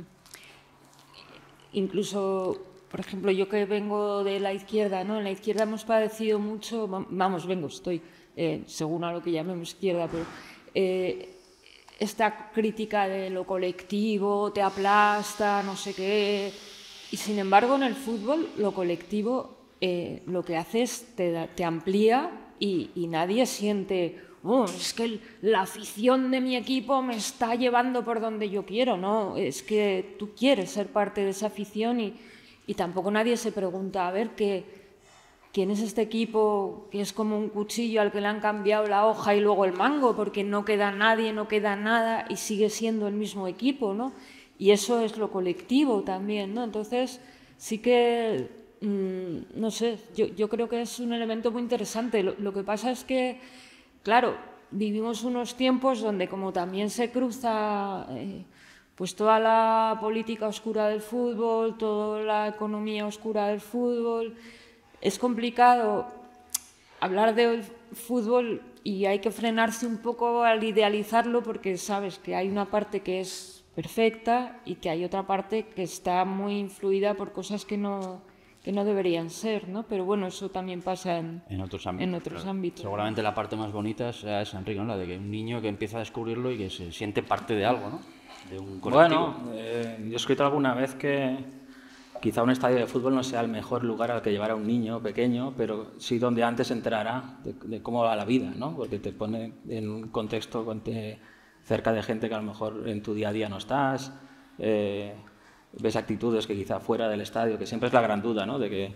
incluso, por ejemplo, yo que vengo de la izquierda, ¿no? En la izquierda hemos padecido mucho, vamos, vengo, estoy, eh, según a lo que llamemos izquierda, pero eh, esta crítica de lo colectivo, te aplasta, no sé qué, y sin embargo en el fútbol lo colectivo... Eh, lo que hace es te, te amplía y, y nadie siente, oh, es que el, la afición de mi equipo me está llevando por donde yo quiero, no, es que tú quieres ser parte de esa afición y, y tampoco nadie se pregunta, a ver, ¿qué, ¿quién es este equipo que es como un cuchillo al que le han cambiado la hoja y luego el mango? Porque no queda nadie, no queda nada y sigue siendo el mismo equipo, ¿no? Y eso es lo colectivo también, ¿no? Entonces sí que... no sé, yo, yo creo que es un elemento muy interesante. Lo, lo que pasa es que, claro, vivimos unos tiempos donde como también se cruza eh, pues toda la política oscura del fútbol, toda la economía oscura del fútbol, es complicado hablar del fútbol y hay que frenarse un poco al idealizarlo porque sabes que hay una parte que es perfecta y que hay otra parte que está muy influida por cosas que no... que no deberían ser, ¿no? Pero bueno, eso también pasa en, en otros ámbitos. En otros claro. ámbitos. Seguramente la parte más bonita es, es Enrique, ¿no? La de que un niño que empieza a descubrirlo y que se siente parte de algo, ¿no? De un colectivo. Bueno, eh, yo he escrito alguna vez que quizá un estadio de fútbol no sea el mejor lugar al que llevar a un niño pequeño, pero sí donde antes enterará de, de cómo va la vida, ¿no? Porque te pone en un contexto cerca de gente que a lo mejor en tu día a día no estás, eh, ves actitudes que quizá fuera del estadio, que siempre es la gran duda, ¿no? De que,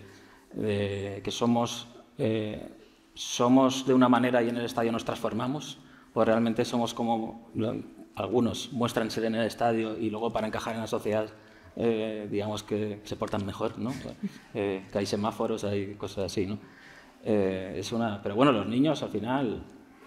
de, que somos, eh, somos de una manera y en el estadio nos transformamos, o realmente somos como algunos muestran ser en el estadio y luego para encajar en la sociedad, eh, digamos que se portan mejor, ¿no? Eh, que hay semáforos, hay cosas así, ¿no? Eh, es una, pero bueno, los niños al final...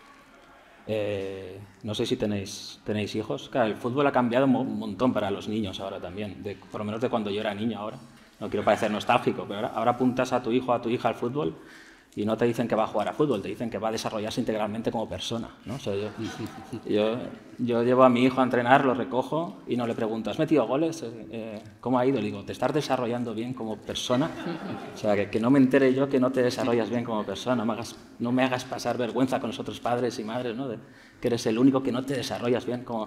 Eh, no sé si tenéis, tenéis hijos. Claro, el fútbol ha cambiado un montón para los niños ahora también, de, por lo menos de cuando yo era niño ahora. No quiero parecer nostálgico, pero ahora, ahora apuntas a tu hijo o a tu hija al fútbol y no te dicen que va a jugar a fútbol, te dicen que va a desarrollarse integralmente como persona, ¿no? O sea, yo, yo, yo llevo a mi hijo a entrenar, lo recojo y no le pregunto, ¿has metido goles? Eh, ¿Cómo ha ido? Le digo, ¿te estás desarrollando bien como persona? O sea, que, que no me entere yo que no te desarrollas bien como persona, no me hagas, no me hagas pasar vergüenza con los otros padres y madres, ¿no? De, que eres el único que no te desarrollas bien como...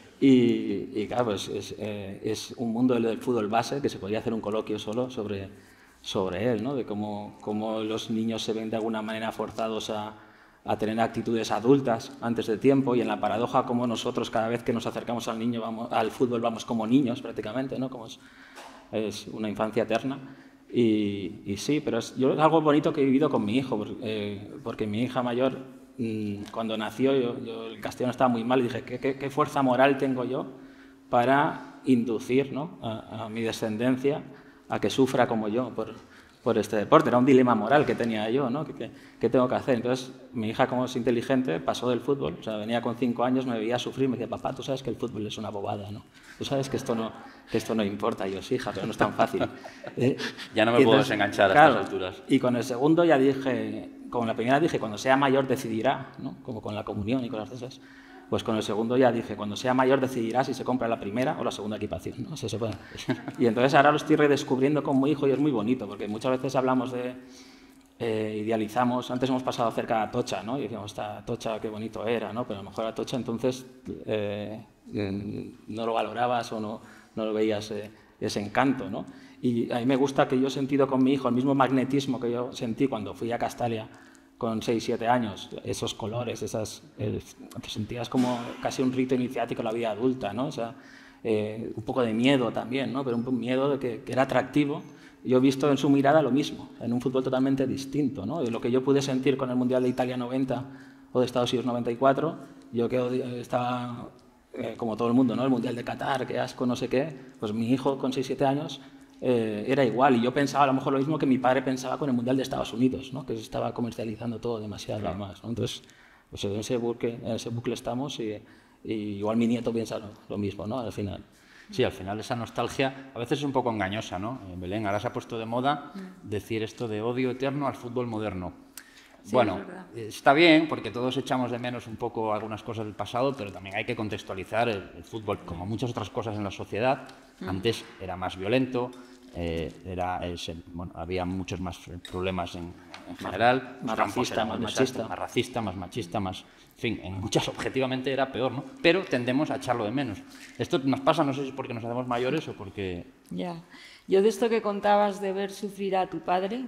Y, y claro, pues es, eh, es un mundo del, del fútbol base que se podría hacer un coloquio solo sobre, sobre él, ¿no? De cómo, cómo los niños se ven de alguna manera forzados a, a tener actitudes adultas antes de tiempo, y en la paradoja como nosotros cada vez que nos acercamos al, niño vamos, al fútbol vamos como niños prácticamente, ¿no? Como es, es una infancia eterna. Y, y sí, pero es, yo, es algo bonito que he vivido con mi hijo, porque, eh, porque mi hija mayor... Cuando nació, yo, yo, el castellano estaba muy mal y dije, ¿qué, qué, qué fuerza moral tengo yo para inducir, ¿no? a, a mi descendencia a que sufra como yo por, por este deporte? Era un dilema moral que tenía yo, ¿no? ¿Qué, qué, qué tengo que hacer? Entonces, mi hija, como es inteligente, pasó del fútbol. O sea, venía con cinco años, me veía sufrir, me decía, papá, tú sabes que el fútbol es una bobada, ¿no? Tú sabes que esto no, que esto no importa. Y yo, sí, hija, pero no es tan fácil. ¿Eh? Ya no me puedo desenganchar a claro, estas alturas. Y con el segundo ya dije... Como la primera dije, cuando sea mayor decidirá, ¿no? Como con la comunión y cosas de esas. Pues con el segundo ya dije, cuando sea mayor decidirá si se compra la primera o la segunda equipación, ¿no? O sea, se puede. Y entonces ahora lo estoy redescubriendo como hijo y es muy bonito, porque muchas veces hablamos de... Eh, idealizamos, antes hemos pasado cerca de Atocha, ¿no? Y decíamos, esta Atocha qué bonito era, ¿no? Pero a lo mejor Atocha entonces eh, eh, no lo valorabas o no, no lo veías eh, ese encanto, ¿no? Y a mí me gusta que yo he sentido con mi hijo el mismo magnetismo que yo sentí cuando fui a Castalia con seis, siete años, esos colores, esas, eh, te sentías como casi un rito iniciático en la vida adulta, ¿no? O sea, eh, un poco de miedo también, ¿no? Pero un miedo de que, que era atractivo. Yo he visto en su mirada lo mismo, en un fútbol totalmente distinto, ¿no? Y lo que yo pude sentir con el Mundial de Italia noventa o de Estados Unidos noventa y cuatro, yo que estaba, eh, como todo el mundo, ¿no? El Mundial de Qatar, qué asco, no sé qué, pues mi hijo con seis, siete años... Eh, era igual, y yo pensaba a lo mejor lo mismo que mi padre pensaba con el Mundial de Estados Unidos, ¿no? Que se estaba comercializando todo demasiado claro. más, ¿no? Entonces, pues en ese bucle, en ese bucle estamos y, y igual mi nieto piensa lo, lo mismo, ¿no? Al final. Sí, al final esa nostalgia a veces es un poco engañosa, ¿no? Eh, Belén, ahora se ha puesto de moda decir esto de odio eterno al fútbol moderno. Sí, bueno, está bien porque todos echamos de menos un poco algunas cosas del pasado, pero también hay que contextualizar el, el fútbol, como muchas otras cosas en la sociedad. Antes era más violento, eh, era, es, bueno, había muchos más problemas en, en general, más, más racista, más machista. más racista, más machista, más, en fin, en muchas objetivamente era peor, ¿no? Pero tendemos a echarlo de menos. Esto nos pasa, no sé si es porque nos hacemos mayores o porque... Ya, yo de esto que contabas de ver sufrir a tu padre,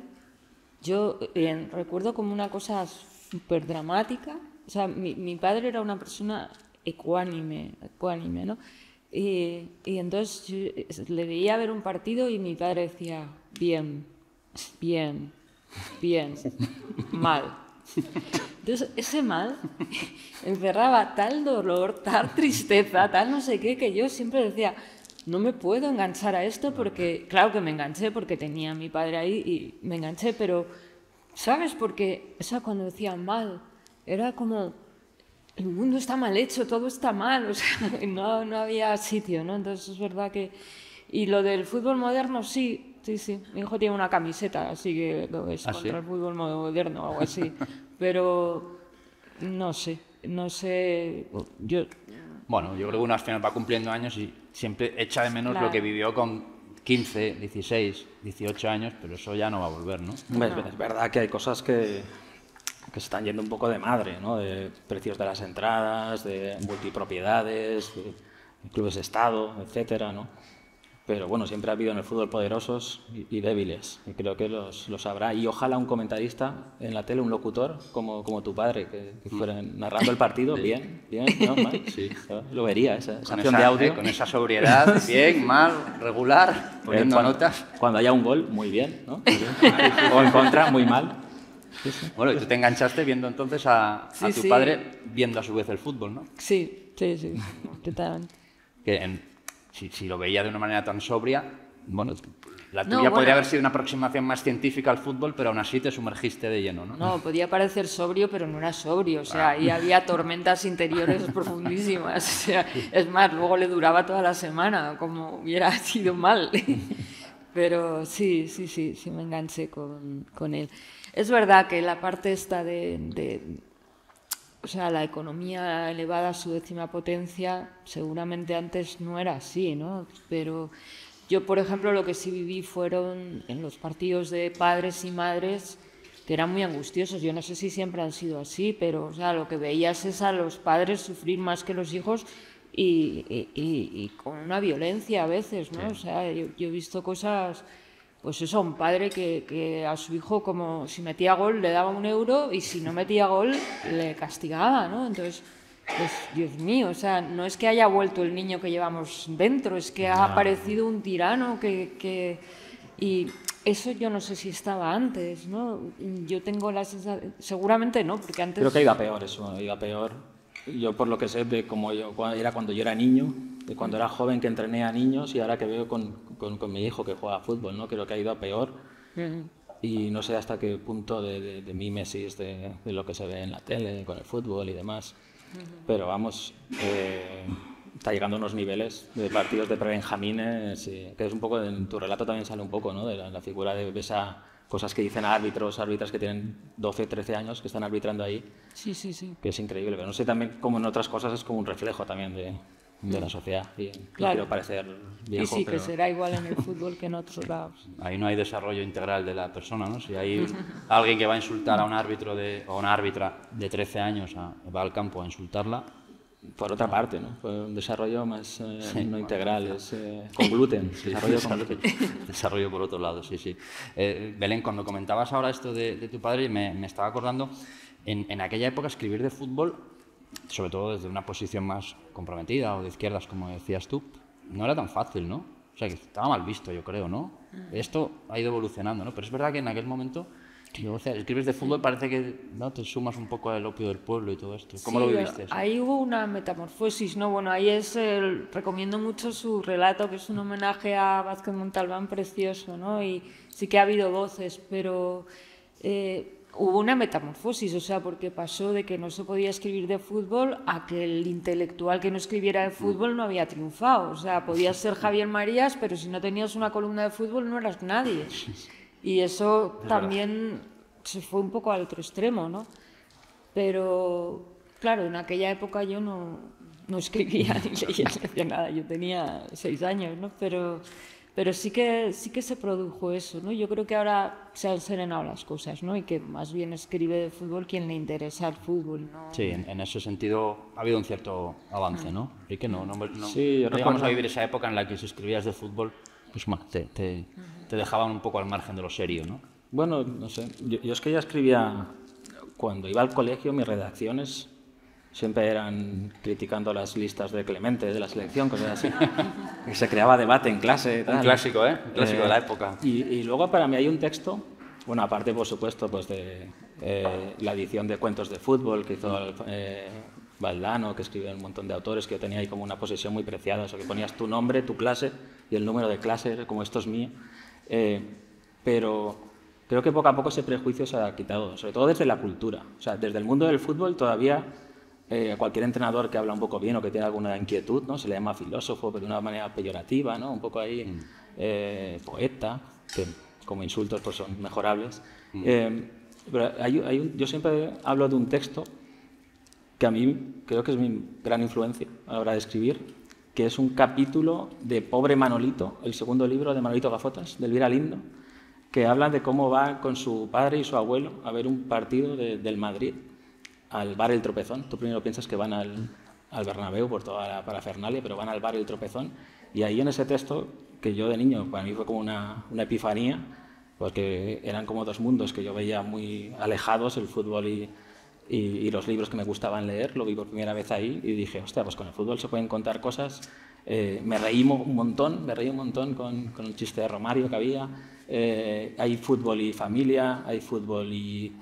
yo eh, recuerdo como una cosa súper dramática. O sea, mi, mi padre era una persona ecuánime, ecuánime, ¿no? Y, y entonces yo le veía ver un partido y mi padre decía, bien, bien, bien, mal. Entonces ese mal encerraba tal dolor, tal tristeza, tal no sé qué, que yo siempre decía, no me puedo enganchar a esto porque, claro que me enganché porque tenía a mi padre ahí y me enganché, pero, ¿sabes? Porque, o sea, cuando decía mal, era como... El mundo está mal hecho, todo está mal, o sea, no, no había sitio, ¿no? Entonces es verdad que... Y lo del fútbol moderno, sí, sí, sí. Mi hijo tiene una camiseta, así que es ¿Ah, contra sí? el fútbol moderno o algo así. Pero no sé, no sé... Yo... Bueno, yo creo que uno al final va cumpliendo años y siempre echa de menos Claro. lo que vivió con quince, dieciséis, dieciocho años, pero eso ya no va a volver, ¿no? No. Es, es verdad que hay cosas que... que se están yendo un poco de madre, ¿no? De precios de las entradas, de multipropiedades, de clubes de Estado, etcétera, ¿no? Pero bueno, siempre ha habido en el fútbol poderosos y, y débiles, y creo que los, los habrá. Y ojalá un comentarista en la tele, un locutor, como, como tu padre, que, que fuera narrando el partido, bien, bien, ¿no? Mal. Sí. Lo vería, esa, esa Con acción esa, de audio. eh, con esa sobriedad, bien, mal, regular, poniendo cuando, notas. Cuando haya un gol, muy bien, ¿no? O en contra, muy mal. Sí, sí. Bueno, y tú te enganchaste viendo entonces a, Sí, a tu sí. padre viendo a su vez el fútbol, ¿no? Sí, sí, sí, totalmente. Que en- si, si lo veía de una manera tan sobria, bueno, la No, tuya bueno. podría haber sido una aproximación más científica al fútbol, pero aún así te sumergiste de lleno, ¿no? No, podía parecer sobrio, pero no era sobrio. O sea, ahí había tormentas interiores profundísimas. O sea, es más, luego le duraba toda la semana, como hubiera sido mal. Pero sí, sí, sí, sí me enganché con, con él. Es verdad que la parte esta de, de, o sea, la economía elevada a su décima potencia, seguramente antes no era así, ¿no? Pero yo, por ejemplo, lo que sí viví fueron en los partidos de padres y madres que eran muy angustiosos. Yo no sé si siempre han sido así, pero o sea, lo que veías es a los padres sufrir más que los hijos y, y, y, y con una violencia a veces, ¿no? Sí. O sea, yo, yo he visto cosas, pues eso, un padre que, que a su hijo, como si metía gol, le daba un euro y si no metía gol, le castigaba, ¿no? Entonces, pues, Dios mío, o sea, no es que haya vuelto el niño que llevamos dentro, es que ha no. aparecido un tirano que... que y eso yo no sé si estaba antes, ¿no? Yo tengo la sensación... Seguramente no, porque antes... Creo que iba peor eso, iba peor. Yo por lo que sé de cómo yo, era cuando yo era niño, de cuando era joven que entrené a niños y ahora que veo con, con, con mi hijo que juega fútbol, ¿no? Creo que ha ido a peor. Uh-huh. Y no sé hasta qué punto de, de, de mímesis de, de lo que se ve en la tele, con el fútbol y demás. Uh-huh. Pero vamos... Eh, está llegando a unos niveles de partidos de prebenjamines, que es un poco, en tu relato también sale un poco, ¿no? De la, la figura de esa cosas que dicen árbitros, árbitras que tienen doce, trece años, que están arbitrando ahí. Sí, sí, sí. Que es increíble, pero no sé también como en otras cosas es como un reflejo también de, de la sociedad. Y, claro. No quiero parecer viejo, y sí, pero... que será igual en el fútbol que en otros lados. Ahí no hay desarrollo integral de la persona, ¿no? Si hay alguien que va a insultar a un árbitro de, o una árbitra de trece años, a, va al campo a insultarla. Por otra parte, ¿no? Fue un desarrollo más eh, sí, no integral, es eh, con gluten. Sí, desarrollo, con gluten. Desarrollo por otro lado, sí, sí. Eh, Belén, cuando comentabas ahora esto de, de tu padre, me, me estaba acordando, en, en aquella época escribir de fútbol, sobre todo desde una posición más comprometida o de izquierdas, como decías tú, no era tan fácil, ¿no? O sea, que estaba mal visto, yo creo, ¿no? Esto ha ido evolucionando, ¿no? Pero es verdad que en aquel momento... O sea, escribes de fútbol, parece que no te sumas un poco al opio del pueblo y todo esto. ¿Cómo sí, lo viviste? Eso? Ahí hubo una metamorfosis, ¿no? Bueno, ahí es el, recomiendo mucho su relato, que es un homenaje a Vázquez Montalbán precioso, ¿no? Y sí que ha habido voces, pero eh, hubo una metamorfosis, o sea, porque pasó de que no se podía escribir de fútbol a que el intelectual que no escribiera de fútbol no había triunfado. O sea, podías ser Javier Marías, pero si no tenías una columna de fútbol no eras nadie. Y eso es también verdad. Se fue un poco al otro extremo, ¿no? Pero, claro, en aquella época yo no, no escribía ni leía ni hacía nada. Yo tenía seis años, ¿no? Pero, pero sí que, sí que se produjo eso, ¿no? Yo creo que ahora se han serenado las cosas, ¿no? Y que más bien escribe de fútbol quien le interesa el fútbol, ¿no? Sí, en, en ese sentido ha habido un cierto avance, ¿no? Y que no, no, no, sí, no llegamos a vivir esa época en la que si escribías de fútbol, pues bueno, te, te, te dejaban un poco al margen de lo serio, ¿no? Bueno, no sé, yo, yo es que ya escribía, cuando iba al colegio, mis redacciones siempre eran criticando las listas de Clemente, de la selección, cosas así. Y se creaba debate en clase. Tal. Un clásico, ¿eh? Un clásico eh, de la época. Y, y luego para mí hay un texto, bueno, aparte por supuesto pues de eh, la edición de cuentos de fútbol que hizo eh, Valdano, que escribió un montón de autores, que yo tenía ahí como una posesión muy preciada, o sea, que ponías tu nombre, tu clase y el número de clase, como esto es mío. Eh, pero... Creo que poco a poco ese prejuicio se ha quitado, sobre todo desde la cultura. O sea, desde el mundo del fútbol todavía eh, cualquier entrenador que habla un poco bien o que tiene alguna inquietud, ¿no? Se le llama filósofo, pero de una manera peyorativa, ¿no? Un poco ahí mm. eh, poeta, que como insultos pues son mejorables. Mm. Eh, pero hay, hay un, yo siempre hablo de un texto que a mí creo que es mi gran influencia a la hora de escribir, que es un capítulo de Pobre Manolito, el segundo libro de Manolito Gafotas, de Elvira Lindo, que habla de cómo va con su padre y su abuelo a ver un partido de, del Madrid al bar El Tropezón. Tú primero piensas que van al, al Bernabéu por toda la parafernalia, pero van al bar El Tropezón. Y ahí en ese texto, que yo de niño, para mí fue como una, una epifanía, porque eran como dos mundos que yo veía muy alejados, el fútbol y, y, y los libros que me gustaban leer. Lo vi por primera vez ahí y dije, hostia, pues con el fútbol se pueden contar cosas. Eh, me reí un montón, me reí un montón con, con el chiste de Romario que había. Eh, hay fútbol y familia, hay fútbol y,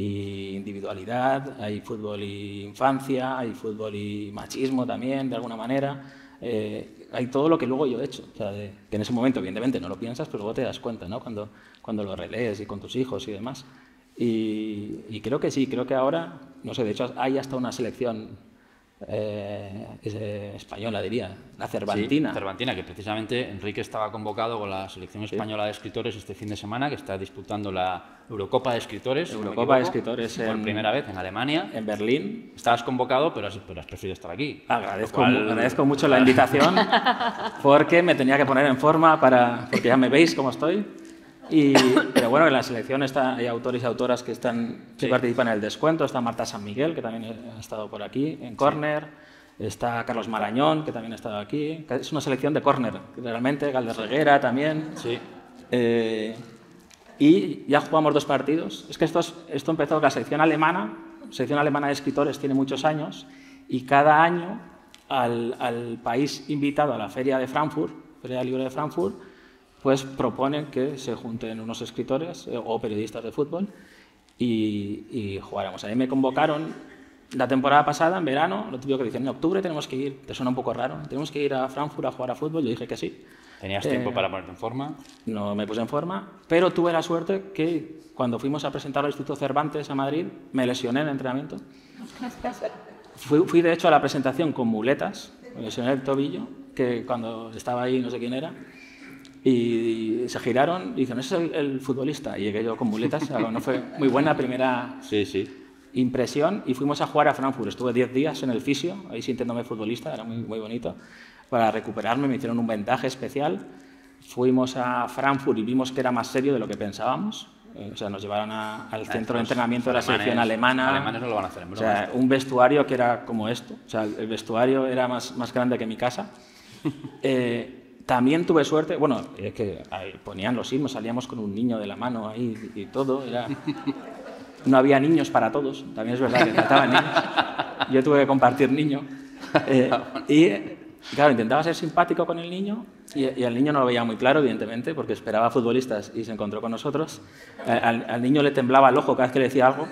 y individualidad, hay fútbol y infancia, hay fútbol y machismo también, de alguna manera. Eh, hay todo lo que luego yo he hecho, o sea, de, que en ese momento evidentemente no lo piensas, pero luego te das cuenta, ¿no? Cuando, cuando lo relees y con tus hijos y demás. Y, y creo que sí, creo que ahora, no sé, de hecho hay hasta una selección eh, eh, española, diría, la Cervantina. Sí, Cervantina, que precisamente Enrique estaba convocado con la selección española sí. de escritores este fin de semana, que está disputando la Eurocopa de Escritores. Eurocopa de Escritores por en, primera vez en Alemania. En Berlín. Estabas convocado, pero has, pero has preferido estar aquí. Agradezco, cual... agradezco mucho la invitación, porque me tenía que poner en forma, para, porque ya me veis cómo estoy. Y, pero bueno, en la selección está, hay autores y autoras que, están, que sí. participan en el descuento. Está Marta San Miguel, que también ha estado por aquí, en Corner. Sí. Está Carlos Marañón, que también ha estado aquí. Es una selección de Corner, realmente. Galder Reguera también. Sí. Eh, y ya jugamos dos partidos. Es que esto, es, esto empezó con la selección alemana. La selección alemana de escritores tiene muchos años. Y cada año al, al país invitado a la Feria de Frankfurt, Feria Libre de Frankfurt, pues proponen que se junten unos escritores eh, o periodistas de fútbol y, y jugáramos. A mí me convocaron la temporada pasada, en verano, lo típico que dicen, en octubre tenemos que ir, te suena un poco raro, tenemos que ir a Frankfurt a jugar a fútbol. Yo dije que sí. ¿Tenías eh, tiempo para ponerte en forma? No me puse en forma, pero tuve la suerte que cuando fuimos a presentar al Instituto Cervantes a Madrid, me lesioné en el entrenamiento. Fui, fui de hecho a la presentación con muletas, me lesioné el tobillo, que cuando estaba ahí no sé quién era. Y se giraron y dijeron, ese es el, el futbolista. Y llegué yo con muletas, no fue muy buena primera sí, sí. impresión. Y fuimos a jugar a Frankfurt. Estuve diez días en el fisio, ahí sintiéndome futbolista, era muy, muy bonito. Para recuperarme me hicieron un vendaje especial. Fuimos a Frankfurt y vimos que era más serio de lo que pensábamos. O sea, nos llevaron a, al centro de entrenamiento de la selección alemana. Los alemanes no lo van a hacer en broma. O sea, un vestuario que era como esto. O sea, el vestuario era más, más grande que mi casa. Eh, También tuve suerte, bueno, es que ahí ponían los himnos, salíamos con un niño de la mano ahí y todo, era... no había niños para todos, también es verdad que faltaban niños, yo tuve que compartir niño, eh, y claro, intentaba ser simpático con el niño y, y el niño no lo veía muy claro, evidentemente, porque esperaba futbolistas y se encontró con nosotros, eh, al, al niño le temblaba el ojo cada vez que le decía algo,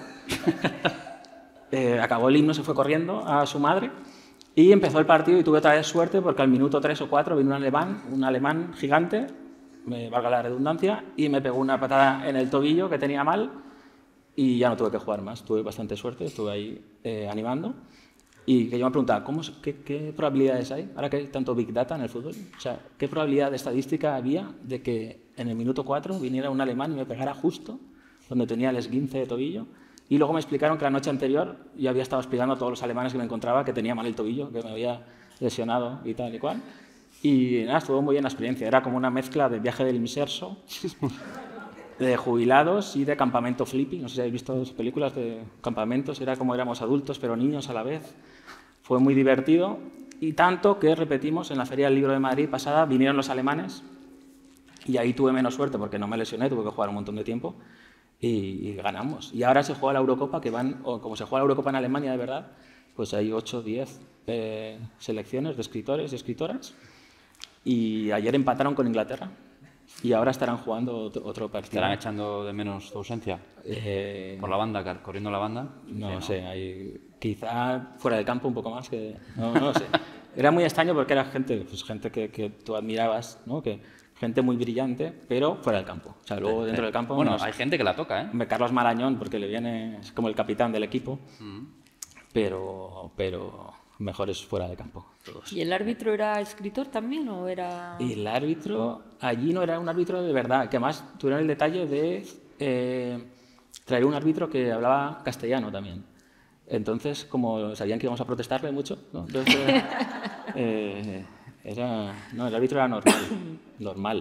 eh, acabó el himno, se fue corriendo a su madre. Y empezó el partido y tuve otra vez suerte porque al minuto tres o cuatro vino un alemán, un alemán gigante, me valga la redundancia, y me pegó una patada en el tobillo que tenía mal y ya no tuve que jugar más. Tuve bastante suerte, estuve ahí eh, animando. Y que yo me preguntaba, ¿cómo, qué, ¿qué probabilidades hay, ahora que hay tanto Big Data en el fútbol? O sea, ¿qué probabilidad de estadística había de que en el minuto cuatro viniera un alemán y me pegara justo donde tenía el esguince de tobillo? Y luego me explicaron que la noche anterior yo había estado explicando a todos los alemanes que me encontraba que tenía mal el tobillo, que me había lesionado y tal y cual. Y nada, estuvo muy bien la experiencia. Era como una mezcla de viaje del inserso, de jubilados y de campamento flippy. No sé si habéis visto las películas de campamentos. Era como éramos adultos pero niños a la vez. Fue muy divertido. Y tanto que repetimos en la Feria del Libro de Madrid pasada, vinieron los alemanes y ahí tuve menos suerte porque no me lesioné, tuve que jugar un montón de tiempo. Y, y ganamos. Y ahora se juega la Eurocopa, que van, o como se juega la Eurocopa en Alemania de verdad, pues hay ocho o diez eh, selecciones de escritores y escritoras. Y ayer empataron con Inglaterra. Y ahora estarán jugando otro, otro partido. ¿Estarán echando de menos tu ausencia? Eh, ¿Por la banda, corriendo la banda? No, sí, no sé, hay, quizá fuera del campo un poco más. que No, no sé. Era muy extraño porque era gente, pues, gente que, que tú admirabas, ¿no? Que, gente muy brillante, pero fuera del campo. O sea, luego dentro del campo... Bueno, no sé. Hay gente que la toca, ¿eh? Carlos Marañón, porque le viene... Es como el capitán del equipo, mm. pero, pero mejores fuera de campo, todos. ¿Y el árbitro era escritor también o era...? Y el árbitro... Allí no era un árbitro de verdad, que además tuvieron el detalle de eh, traer un árbitro que hablaba castellano también. Entonces, como sabían que íbamos a protestarle mucho, ¿no? Entonces... eh, Era, no, el árbitro era normal, normal.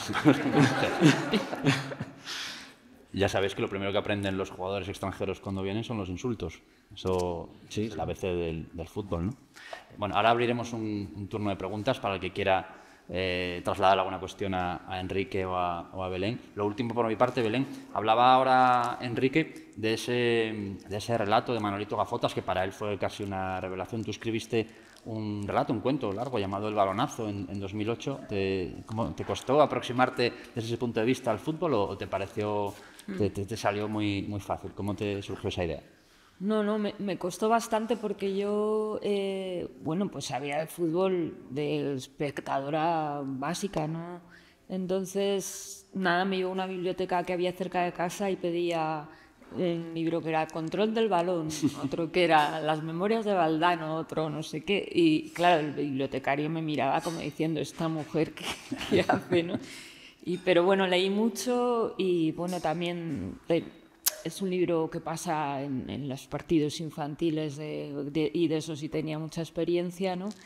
Ya sabéis que lo primero que aprenden los jugadores extranjeros cuando vienen son los insultos. Eso sí, es el A B C del, del fútbol, ¿no? Bueno, ahora abriremos un, un turno de preguntas para el que quiera eh, trasladar alguna cuestión a, a Enrique o a, o a Belén. Lo último por mi parte, Belén, hablaba ahora Enrique de ese, de ese relato de Manolito Gafotas, que para él fue casi una revelación. Tú escribiste un relato, un cuento largo llamado El balonazo en, en dos mil ocho. ¿Te, cómo, ¿Te costó aproximarte desde ese punto de vista al fútbol o, o te pareció, te, te, te salió muy, muy fácil? ¿Cómo te surgió esa idea? No, no, me, me costó bastante porque yo, eh, bueno, pues sabía de fútbol de espectadora básica, ¿no? Entonces, nada, me iba a una biblioteca que había cerca de casa y pedía un libro que era Control del balón, otro que era Las memorias de Valdano, otro no sé qué. Y claro, el bibliotecario me miraba como diciendo, esta mujer, ¿qué, qué hace, no? Y, pero bueno, leí mucho y bueno, también de, es un libro que pasa en, en los partidos infantiles de, de, y de eso sí tenía mucha experiencia, ¿no?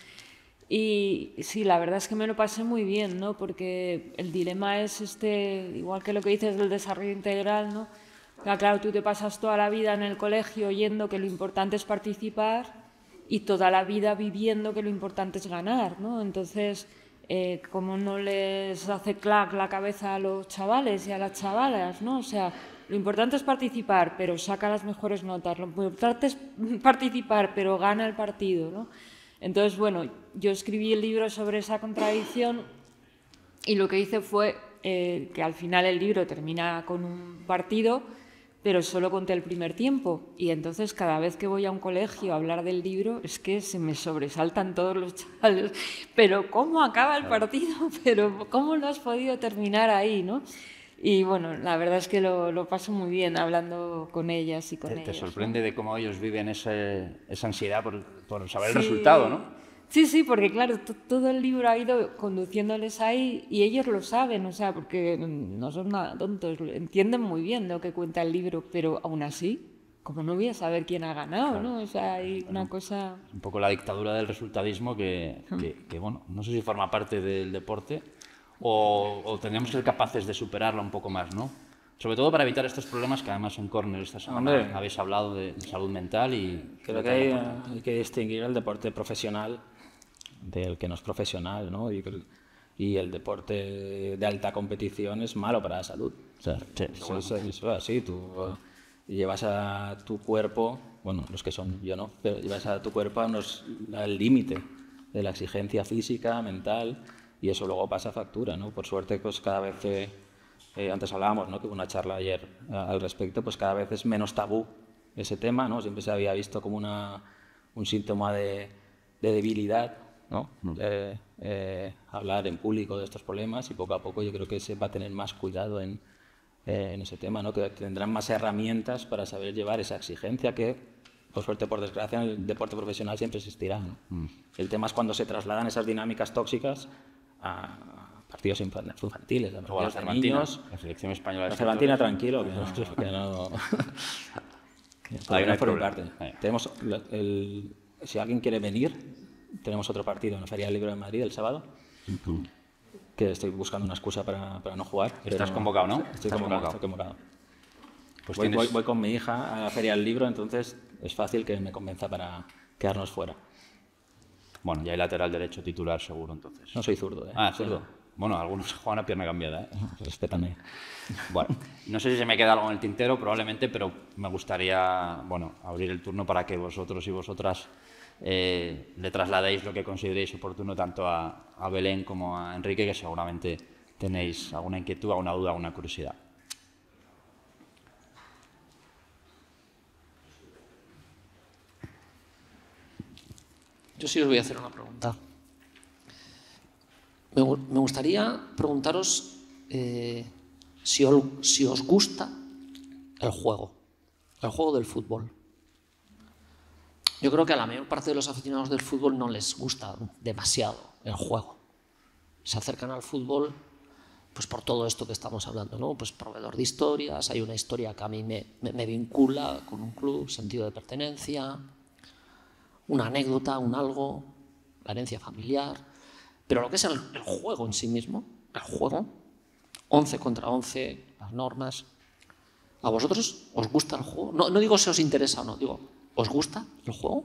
Y sí, la verdad es que me lo pasé muy bien, ¿no? Porque el dilema es este, igual que lo que dices del desarrollo integral, ¿no? Claro, tú te pasas toda la vida en el colegio oyendo que lo importante es participar y toda la vida viviendo que lo importante es ganar, ¿no? Entonces, eh, ¿cómo no les hace clac la cabeza a los chavales y a las chavalas, ¿no? O sea, lo importante es participar, pero saca las mejores notas. Lo importante es participar, pero gana el partido, ¿no? Entonces, bueno, yo escribí el libro sobre esa contradicción y lo que hice fue eh, que al final el libro termina con un partido, pero solo conté el primer tiempo. Y entonces cada vez que voy a un colegio a hablar del libro es que se me sobresaltan todos los chavales. Pero ¿cómo acaba el partido? ¿Pero cómo lo has podido terminar ahí, no? Y bueno, la verdad es que lo, lo paso muy bien hablando con ellas y con te, ellos. Te sorprende, ¿no?, de cómo ellos viven ese, esa ansiedad por, por saber sí. el resultado, ¿no? Sí, sí, porque claro, todo el libro ha ido conduciéndoles ahí y ellos lo saben, o sea, porque no son nada tontos, entienden muy bien lo que cuenta el libro, pero aún así, como no voy a saber quién ha ganado, claro, ¿no? O sea, hay una cosa... Un poco la dictadura del resultadismo que, que, que, bueno, no sé si forma parte del deporte o, o tendríamos que ser capaces de superarla un poco más, ¿no? Sobre todo para evitar estos problemas que además en Corner esta semana Hombre, habéis hablado de, de salud mental y... Creo que hay, hay que distinguir el deporte profesional del que no es profesional, ¿no? Y, y el deporte de alta competición es malo para la salud. O sea, sí, eso, eso, eso es así. Tú uh, llevas a tu cuerpo, bueno, los que son, yo no, pero llevas a tu cuerpo a unos, al límite de la exigencia física, mental, y eso luego pasa factura, ¿no? Por suerte, pues cada vez que, eh, antes hablábamos, ¿no?, que hubo una charla ayer uh, al respecto, pues cada vez es menos tabú ese tema, ¿no? Siempre se había visto como una, un síntoma de, de debilidad, ¿no? Eh, eh, hablar en público de estos problemas y poco a poco yo creo que se va a tener más cuidado en, eh, en ese tema, ¿no? Que tendrán más herramientas para saber llevar esa exigencia que, por suerte, por desgracia, en el deporte profesional siempre existirá, ¿no? Mm. El tema es cuando se trasladan esas dinámicas tóxicas a partidos infantiles, a partidos de niños. La selección española. La Cervantina, tranquilo, que no... Que no que Hay una por mi parte. Tenemos el, el, si alguien quiere venir, tenemos otro partido en la Feria del Libro de Madrid el sábado, uh-huh, que estoy buscando una excusa para, para no jugar. Estás no, convocado, ¿no? Estoy convocado. Estoy convocado. Pues voy, tienes... voy, voy con mi hija a la Feria del Libro, entonces es fácil que me convenza para quedarnos fuera. Bueno, ya hay lateral derecho titular seguro, entonces. No soy zurdo, ¿eh? Ah, zurdo. Bueno, algunos juegan a pierna cambiada, ¿eh? Respétame. Bueno, no sé si se me queda algo en el tintero, probablemente, pero me gustaría, bueno, abrir el turno para que vosotros y vosotras eh, le trasladéis lo que consideréis oportuno tanto a, a Belén como a Enrique, que seguramente tenéis alguna inquietud, alguna duda, alguna curiosidad. Yo sí os voy a hacer una pregunta. Me, me gustaría preguntaros eh, si, os, si os gusta el juego, el juego del fútbol. Yo creo que a la mayor parte de los aficionados del fútbol no les gusta demasiado el juego. Se acercan al fútbol pues por todo esto que estamos hablando, ¿no? Pues proveedor de historias, hay una historia que a mí me, me, me vincula con un club, sentido de pertenencia, una anécdota, un algo, la herencia familiar. Pero lo que es el, el juego en sí mismo, el juego, once contra once, las normas, ¿a vosotros os gusta el juego? No, no digo si os interesa o no, digo, ¿os gusta el juego?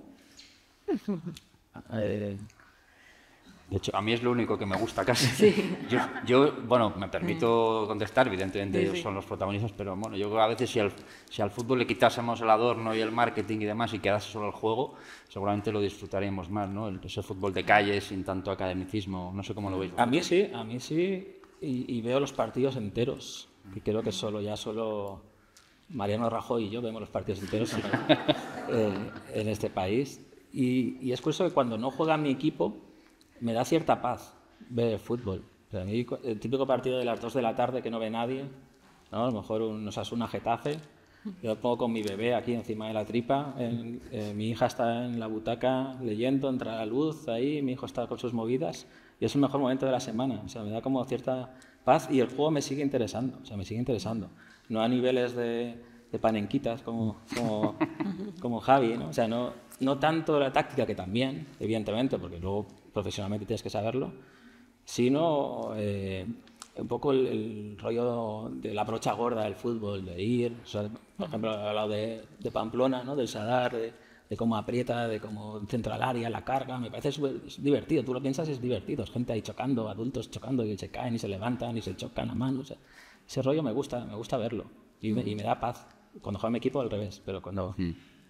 Eh, de hecho, a mí es lo único que me gusta casi. Sí. Yo, yo, bueno, me permito contestar, evidentemente sí, ellos sí. son los protagonistas, pero bueno, yo creo que a veces si al, si al fútbol le quitásemos el adorno y el marketing y demás y quedase solo el juego, seguramente lo disfrutaríamos más, ¿no? El, ese fútbol de calle sin tanto academicismo, no sé cómo lo veis. A mí sí, a mí sí, y, y veo los partidos enteros, que creo que solo ya solo Mariano Rajoy y yo vemos los partidos enteros en, eh, en este país. Y, y es curioso que cuando no juega mi equipo, me da cierta paz ver el fútbol. Pero a mí, el típico partido de las dos de la tarde que no ve nadie, ¿no? A lo mejor un Osasuna Getafe, Yo pongo con mi bebé aquí encima de la tripa, en, eh, mi hija está en la butaca leyendo, entra la luz ahí, mi hijo está con sus movidas y es el mejor momento de la semana. O sea, me da como cierta paz y el juego me sigue interesando, o sea, me sigue interesando. No a niveles de, de panenquitas como, como, como Javi, ¿no? O sea, no, no tanto la táctica, que también, evidentemente, porque luego profesionalmente tienes que saberlo, sino eh, un poco el, el rollo de la brocha gorda del fútbol, de ir, o sea, por ejemplo, he hablado de, de Pamplona, ¿no? Del Sadar, de, de cómo aprieta, de cómo centra el área, la carga, me parece super, es divertido, tú lo piensas, es divertido, es gente ahí chocando, adultos chocando y se caen y se levantan y se chocan a mano, o sea, ese rollo me gusta, me gusta verlo y me, y me da paz. Cuando juega mi equipo al revés, pero cuando... Mm.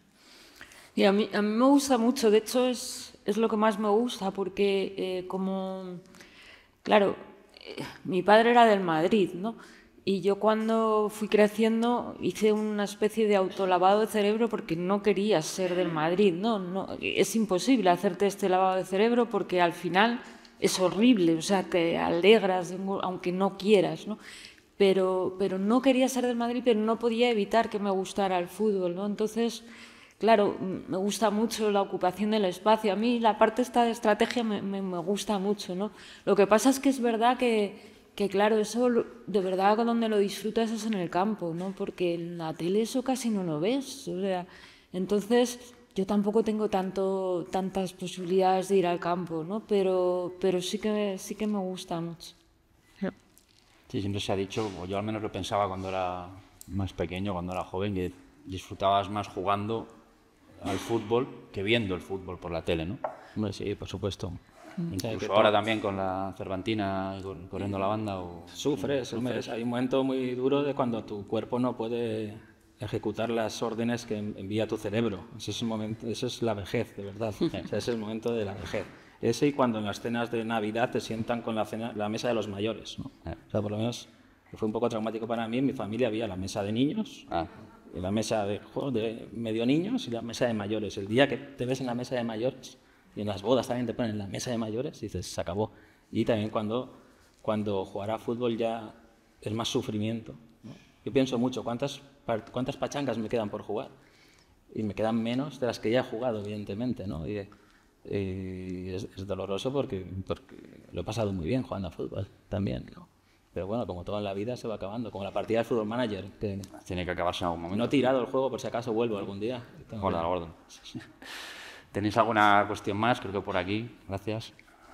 Y a mí, a mí me gusta mucho, de hecho es, es lo que más me gusta porque eh, como... Claro, eh, mi padre era del Madrid, ¿no? Y yo cuando fui creciendo hice una especie de autolavado de cerebro porque no quería ser del Madrid, ¿no? No, es imposible hacerte este lavado de cerebro porque al final es horrible, o sea, te alegras aunque no quieras, ¿no? Pero, pero no quería ser del Madrid, pero no podía evitar que me gustara el fútbol, ¿no? Entonces... Claro, me gusta mucho la ocupación del espacio. A mí la parte esta de estrategia me, me, me gusta mucho, ¿no? Lo que pasa es que es verdad que, que, claro, eso de verdad donde lo disfrutas es en el campo, ¿no? Porque en la tele eso casi no lo ves. O sea, entonces yo tampoco tengo tanto, tantas posibilidades de ir al campo, ¿no? Pero, pero sí que, sí que me gusta mucho. Sí, siempre se ha dicho, o yo al menos lo pensaba cuando era más pequeño, cuando era joven, que disfrutabas más jugando al fútbol que viendo el fútbol por la tele, ¿no? Hombre, sí, por supuesto. Incluso ahora también con la Cervantina corriendo la banda. O... Sufres, sufres. Hay un momento muy duro de cuando tu cuerpo no puede ejecutar las órdenes que envía tu cerebro. Ese es, el momento, eso es la vejez, de verdad. O sea, ese es el momento de la vejez. Ese y cuando en las cenas de Navidad te sientan con la, cena, la mesa de los mayores, ¿no? O sea, por lo menos fue un poco traumático para mí. En mi familia había la mesa de niños, ah. la mesa de, de medio niños y la mesa de mayores. El día que te ves en la mesa de mayores, y en las bodas también te ponen la mesa de mayores, y dices, se acabó. Y también cuando, cuando jugar a fútbol ya es más sufrimiento, ¿no? Yo pienso mucho, ¿cuántas, ¿cuántas pachangas me quedan por jugar? Y me quedan menos de las que ya he jugado, evidentemente, ¿no? Y, y es, es doloroso porque, porque lo he pasado muy bien jugando a fútbol también, ¿no? Pero bueno, como todo en la vida se va acabando, como la partida de Fútbol Manager, que tiene que acabarse en algún momento. No he tirado el juego por si acaso vuelvo algún día. Gordo, gordo. ¿Tenéis alguna cuestión más? Creo que por aquí. Gracias.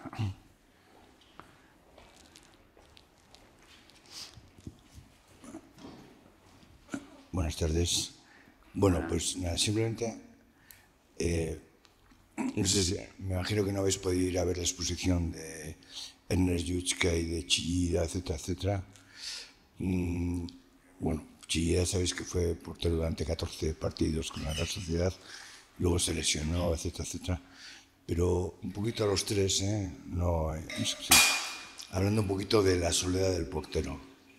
Buenas tardes. Bueno, pues nada, simplemente, eh, no sé si, me imagino que no habéis podido ir a ver la exposición de Ernest Juchka y de Chillida, etcétera, etcétera. Mm, bueno, Chillida sabéis que fue portero durante catorce partidos con la Real Sociedad, luego se lesionó, etcétera, etcétera. Pero un poquito a los tres, ¿eh? No, no sé, sí. Hablando un poquito de la soledad del portero.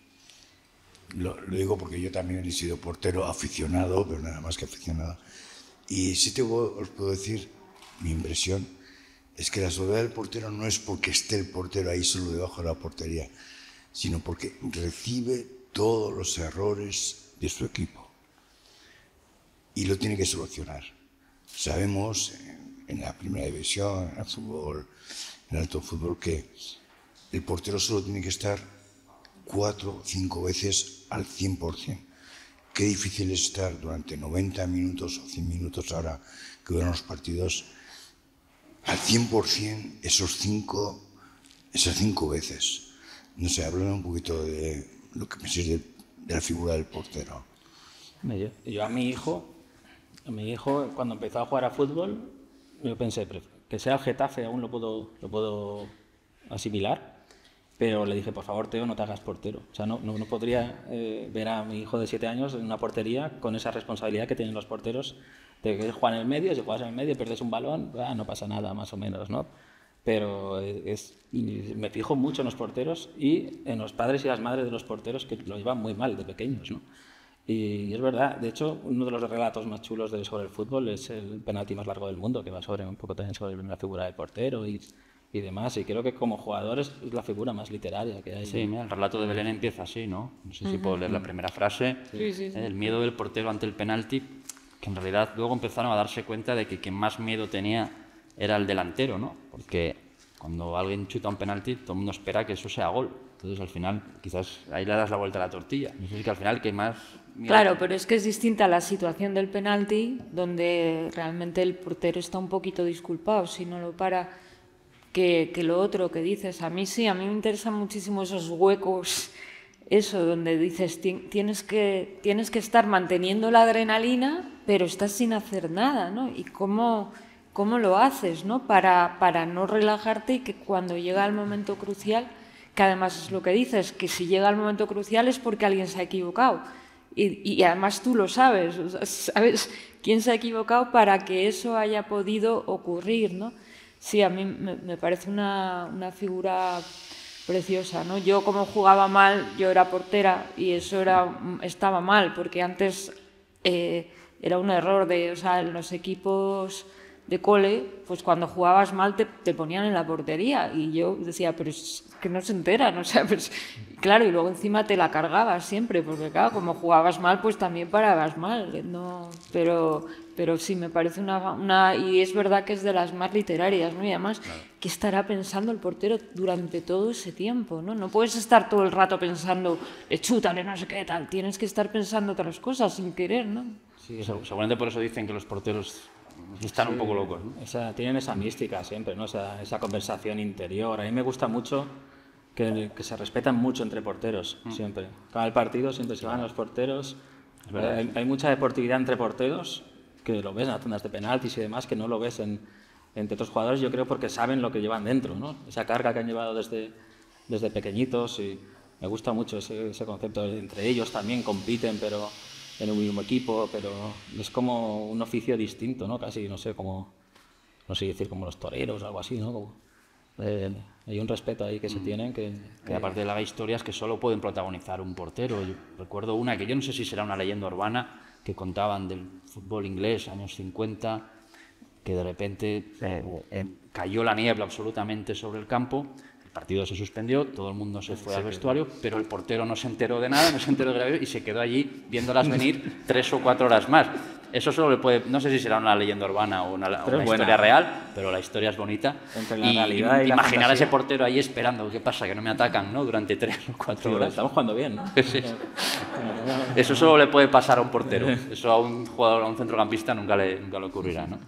Lo, lo digo porque yo también he sido portero aficionado, pero nada más que aficionado. Y sí te puedo, os puedo decir, mi impresión es que la soledad del portero no es porque esté el portero ahí solo debajo de la portería, sino porque recibe todos los errores de su equipo y lo tiene que solucionar. Sabemos en, en la primera división, en el fútbol, en el alto fútbol, que el portero solo tiene que estar cuatro o cinco veces al cien por cien. Qué difícil es estar durante noventa minutos o cien minutos ahora que duran los partidos al cien por cien esos cinco, esas cinco veces. No sé, háblame un poquito de lo que pensáis de, de la figura del portero. Yo, yo a mi hijo, a mi hijo cuando empezó a jugar a fútbol, yo pensé que sea el Getafe aún lo puedo, lo puedo asimilar. Pero le dije, por favor, Teo, no te hagas portero. O sea, no, no, no podría eh, ver a mi hijo de siete años en una portería con esa responsabilidad que tienen los porteros de que juegan en el medio, si juegas en el medio, pierdes un balón, ah, no pasa nada, más o menos, ¿no? Pero es, me fijo mucho en los porteros y en los padres y las madres de los porteros que lo llevan muy mal de pequeños, ¿no? Y es verdad, de hecho, uno de los relatos más chulos de, sobre el fútbol es el penalti más largo del mundo, que va sobre un poco también sobre la figura del portero y... y demás. Y creo que como jugador es la figura más literaria que hay. Sí, mira, el relato de Belén empieza así, ¿no? No sé si puedo leer la primera frase. Sí, sí, sí. El miedo del portero ante el penalti, que en realidad luego empezaron a darse cuenta de que quien más miedo tenía era el delantero, ¿no? Porque cuando alguien chuta un penalti, todo el mundo espera que eso sea gol. Entonces, al final, quizás ahí le das la vuelta a la tortilla. No sé si que al final que más... Claro, pero es que es distinta la situación del penalti, donde realmente el portero está un poquito disculpado si no lo para, que, que lo otro que dices. A mí sí, a mí me interesan muchísimo esos huecos, eso, donde dices, tienes que, tienes que estar manteniendo la adrenalina, pero estás sin hacer nada, ¿no? Y cómo, cómo lo haces, ¿no? Para, para no relajarte y que cuando llega el momento crucial, que además es lo que dices, que si llega el momento crucial es porque alguien se ha equivocado. Y, y además tú lo sabes, o sea, sabes quién se ha equivocado para que eso haya podido ocurrir, ¿no? Sí, a mí me, me parece una, una figura preciosa, ¿no? Yo como jugaba mal, yo era portera y eso era, estaba mal, porque antes eh, era un error de, o sea, en los equipos de cole, pues cuando jugabas mal te, te ponían en la portería y yo decía, pero es que no se enteran, o sea, pues, claro, y luego encima te la cargabas siempre, porque claro, como jugabas mal, pues también parabas mal, no, pero, pero sí, me parece una, una, y es verdad que es de las más literarias, ¿no? Y además, claro, ¿qué estará pensando el portero durante todo ese tiempo, ¿no? No puedes estar todo el rato pensando, le chutan, no sé qué tal, tienes que estar pensando otras cosas sin querer, ¿no? Sí, seguramente por eso dicen que los porteros están sí, un poco locos, ¿no? Esa, tienen esa mística siempre, ¿no? Esa, esa conversación interior. A mí me gusta mucho que, que se respetan mucho entre porteros, mm. siempre. Cada el partido siempre se van los porteros. Hay, hay mucha deportividad entre porteros, que lo ves en las tandas de penaltis y demás, que no lo ves en, entre otros jugadores, yo creo porque saben lo que llevan dentro, ¿no? Esa carga que han llevado desde, desde pequeñitos, y me gusta mucho ese, ese concepto. Entre ellos también compiten, pero en un mismo equipo, pero es como un oficio distinto, ¿no? Casi, no sé, como, no sé decir, como los toreros o algo así, ¿no? Como, eh, hay un respeto ahí que se tienen que... que... que aparte de las historias que solo pueden protagonizar un portero. Yo recuerdo una que yo no sé si será una leyenda urbana, que contaban del fútbol inglés, años cincuenta, que de repente eh, eh, cayó la niebla absolutamente sobre el campo. El partido se suspendió, todo el mundo se fue al vestuario, pero el portero no se enteró de nada, no se enteró de la y se quedó allí viéndolas venir tres o cuatro horas más. Eso solo le puede, no sé si será una leyenda urbana o una, o una historia real, pero la historia es bonita. Entre la y, realidad y, y la imaginar fantasía. A ese portero ahí esperando, ¿qué pasa? Que no me atacan, ¿no? Durante tres o cuatro sí, horas. Estamos jugando bien, ¿no? Sí. Eso solo le puede pasar a un portero. Eso a un jugador, a un centrocampista nunca le, nunca le ocurrirá, ¿no?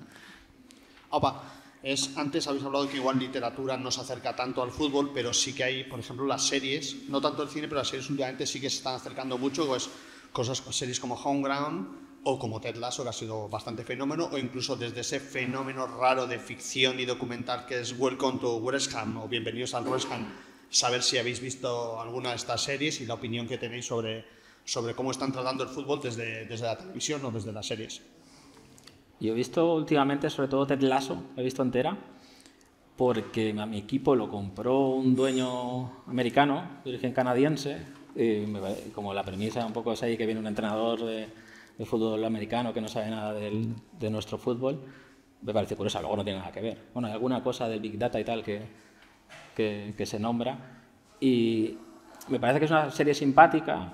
Opa. Es, antes habéis hablado que igual literatura no se acerca tanto al fútbol, pero sí que hay, por ejemplo, las series, no tanto el cine, pero las series últimamente sí que se están acercando mucho, pues cosas, series como Home Ground o como Ted Lasso, que ha sido bastante fenómeno, o incluso desde ese fenómeno raro de ficción y documental que es Welcome to West Ham o Bienvenidos al West Ham. Saber si habéis visto alguna de estas series y la opinión que tenéis sobre, sobre cómo están tratando el fútbol desde, desde la televisión o desde las series. Yo he visto últimamente, sobre todo Ted Lasso, he visto entera, porque a mi equipo lo compró un dueño americano, de origen canadiense, y me, como la premisa un poco es ahí que viene un entrenador de, de fútbol americano que no sabe nada del, de nuestro fútbol, me parece curiosa, luego no tiene nada que ver. Bueno, hay alguna cosa del Big Data y tal que, que, que se nombra, y me parece que es una serie simpática,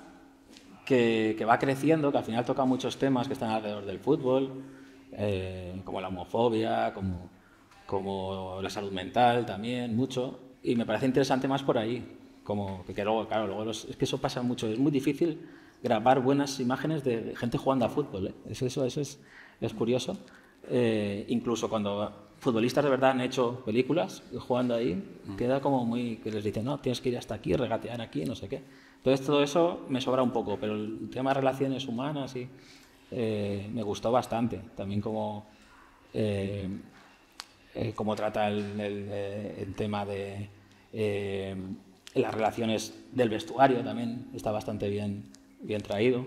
que, que va creciendo, que al final toca muchos temas que están alrededor del fútbol, Eh, como la homofobia, como, como la salud mental también, mucho, y me parece interesante más por ahí, como que, que luego, claro, luego los, es que eso pasa mucho, es muy difícil grabar buenas imágenes de gente jugando a fútbol, ¿eh? eso, eso, eso es, es curioso, eh, incluso cuando futbolistas de verdad han hecho películas jugando ahí, mm. queda como muy, que les dicen, no, tienes que ir hasta aquí, regatear aquí, no sé qué, entonces todo eso me sobra un poco, pero el tema de relaciones humanas y Eh, me gustó bastante, también como eh, eh, cómo trata el, el, el tema de eh, las relaciones del vestuario, también está bastante bien, bien traído.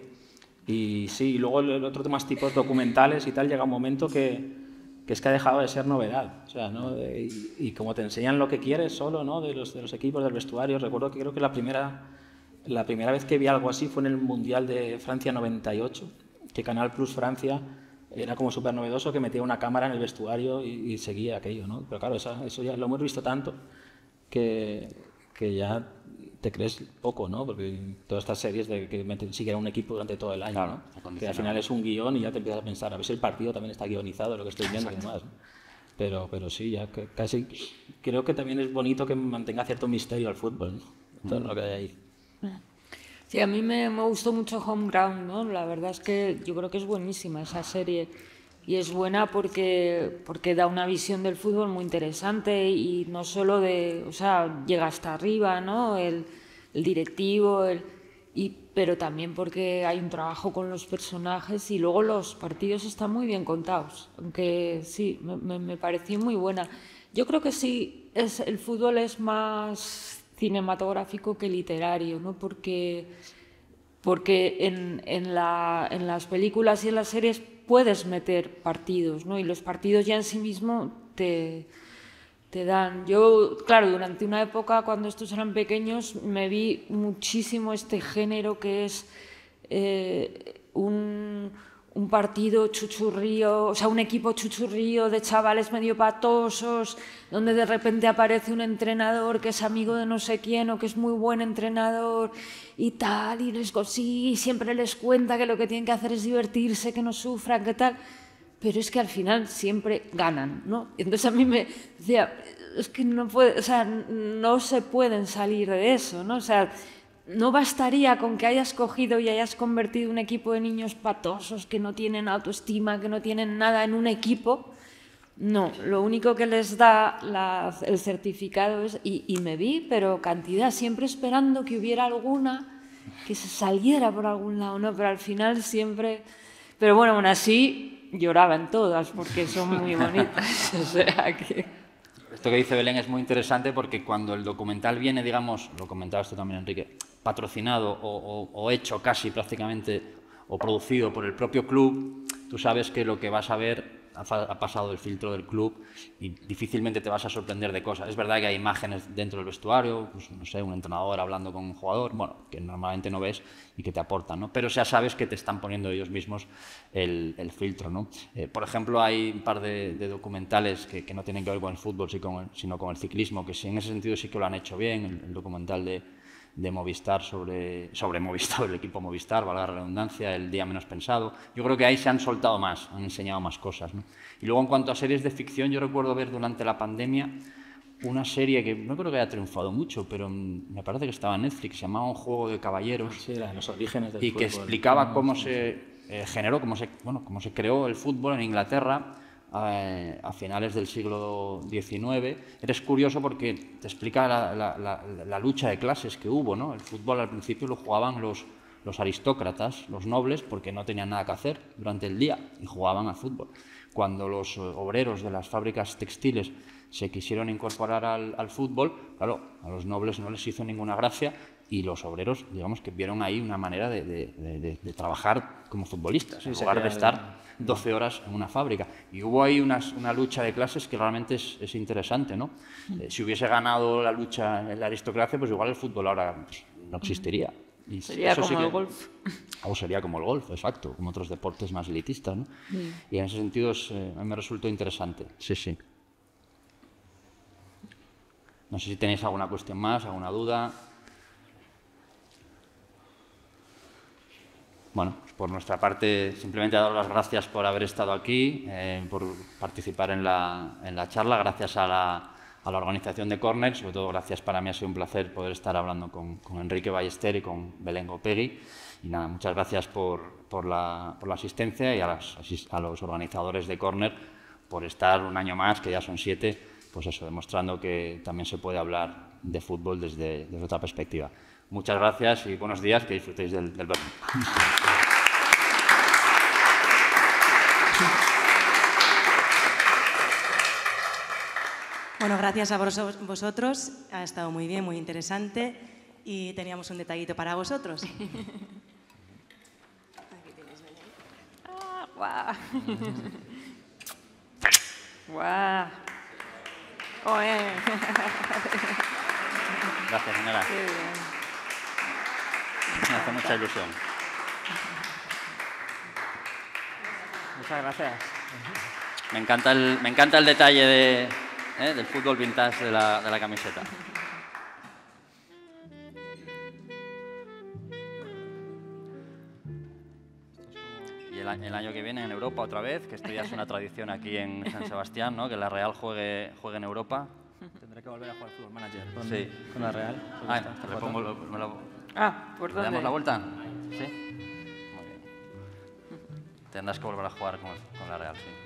Y sí, y luego el, el otro tema, tipos documentales y tal, llega un momento que, que es que ha dejado de ser novedad, o sea, ¿no? De, y, y como te enseñan lo que quieres solo, ¿no? de, los, de los equipos, del vestuario, recuerdo que creo que la primera, la primera vez que vi algo así fue en el Mundial de Francia noventa y ocho, que Canal Plus Francia era como súper novedoso que metía una cámara en el vestuario y, y seguía aquello, ¿no? Pero claro, eso, eso ya lo hemos visto tanto que, que ya te crees poco, ¿no? Porque todas estas series de que meten, siguen a un equipo durante todo el año, Claro, ¿no? Que al final es un guión y ya te empiezas a pensar, a ver si el partido también está guionizado, lo que estoy viendo y demás, ¿no? Pero, pero sí, ya que casi creo que también es bonito que mantenga cierto misterio al fútbol, ¿no? Todo lo que hay ahí. Sí, a mí me, me gustó mucho Home Ground, ¿no? La verdad es que yo creo que es buenísima esa serie y es buena porque, porque da una visión del fútbol muy interesante y no solo de, o sea, llega hasta arriba, ¿no? El, el directivo, el, y, pero también porque hay un trabajo con los personajes y luego los partidos están muy bien contados, aunque sí, me, me, me pareció muy buena. Yo creo que sí, es, el fútbol es más cinematográfico que literario, ¿no? Porque, porque en, en, la, en las películas y en las series puedes meter partidos, ¿no? Y los partidos ya en sí mismos te, te dan... Yo, claro, durante una época, cuando estos eran pequeños, me vi muchísimo este género que es eh, un... un partido chuchurrío, o sea, un equipo chuchurrío de chavales medio patosos, donde de repente aparece un entrenador que es amigo de no sé quién o que es muy buen entrenador y tal, y les consigue y siempre les cuenta que lo que tienen que hacer es divertirse, que no sufran, que tal, pero es que al final siempre ganan, ¿no? Y entonces a mí me decía, es que no puede, o sea, no se pueden salir de eso, ¿no? O sea, no bastaría con que hayas cogido y hayas convertido un equipo de niños patosos que no tienen autoestima, que no tienen nada en un equipo. No, lo único que les da la, el certificado es... Y, y me vi, pero cantidad, siempre esperando que hubiera alguna que se saliera por algún lado, ¿no? Pero al final siempre... Pero bueno, aún así lloraban todas porque son muy bonitas. O sea que... Esto que dice Belén es muy interesante porque cuando el documental viene, digamos, lo comentabas tú también, Enrique, patrocinado o, o, o hecho casi prácticamente o producido por el propio club, tú sabes que lo que vas a ver ha, ha pasado el filtro del club y difícilmente te vas a sorprender de cosas. Es verdad que hay imágenes dentro del vestuario, pues, no sé, un entrenador hablando con un jugador, bueno, que normalmente no ves y que te aportan, ¿no? Pero ya sabes que te están poniendo ellos mismos el, el filtro, ¿no? Eh, por ejemplo, hay un par de, de documentales que, que no tienen que ver con el fútbol, sino con el ciclismo, que sí, en ese sentido sí que lo han hecho bien. El, el documental de, de Movistar sobre, sobre Movistar, el equipo Movistar, valga la redundancia, El día menos pensado. Yo creo que ahí se han soltado más, han enseñado más cosas, ¿no? Y luego, en cuanto a series de ficción, yo recuerdo ver durante la pandemia una serie que no creo que haya triunfado mucho, pero me parece que estaba en Netflix, se llamaba Un juego de caballeros. Sí, la de los orígenes del y fútbol. Que explicaba cómo se eh, generó, cómo se, bueno, cómo se creó el fútbol en Inglaterra eh, a finales del siglo diecinueve. Eres curioso porque te explica la, la, la, la lucha de clases que hubo, ¿no? El fútbol al principio lo jugaban los, los aristócratas, los nobles, porque no tenían nada que hacer durante el día y jugaban al fútbol. Cuando los obreros de las fábricas textiles se quisieron incorporar al, al fútbol, claro, a los nobles no les hizo ninguna gracia y los obreros, digamos, que vieron ahí una manera de, de, de, de trabajar como futbolistas, sí, en lugar de estar doce horas en una fábrica. Y hubo ahí una, una lucha de clases que realmente es, es interesante, ¿no? Eh, si hubiese ganado la lucha en la aristocracia, pues igual el fútbol ahora pues, no existiría. Y sería eso como sí que, el golf. O sería como el golf, exacto, como otros deportes más elitistas, ¿no? Sí. Y en ese sentido es, eh, a mí me resultó interesante. Sí, sí. No sé si tenéis alguna cuestión más, alguna duda. Bueno, pues por nuestra parte, simplemente daros las gracias por haber estado aquí, eh, por participar en la, en la charla, gracias a la, a la organización de Corner, sobre todo gracias, para mí ha sido un placer poder estar hablando con, con Enrique Ballester y con Belén Gopegui. Y nada, muchas gracias por, por, la, por la asistencia y a, las, a los organizadores de Corner por estar un año más, que ya son siete, pues eso, demostrando que también se puede hablar de fútbol desde, desde otra perspectiva. Muchas gracias y buenos días, que disfrutéis del, del verano. Bueno, gracias a vosotros, ha estado muy bien, muy interesante y teníamos un detallito para vosotros. Aquí tienes, Belén. Ah, guau. Guau. Oye. Gracias, señora. Qué bien. Me hace mucha ilusión. Muchas gracias. Me encanta el, me encanta el detalle de, ¿eh? del fútbol vintage de la, de la camiseta. Y el, el año que viene en Europa otra vez, que esto ya es una tradición aquí en San Sebastián, ¿no? Que la Real juegue, juegue en Europa. Tendré que volver a jugar Fútbol Manager con, Sí. con la Real. Ah, Esta- esta le foto. pongo lo- me lo- Ah, ¿por ¿Le dónde? damos la vuelta? Sí. Muy bien. Tendrás que volver a jugar con, con la Real, sí.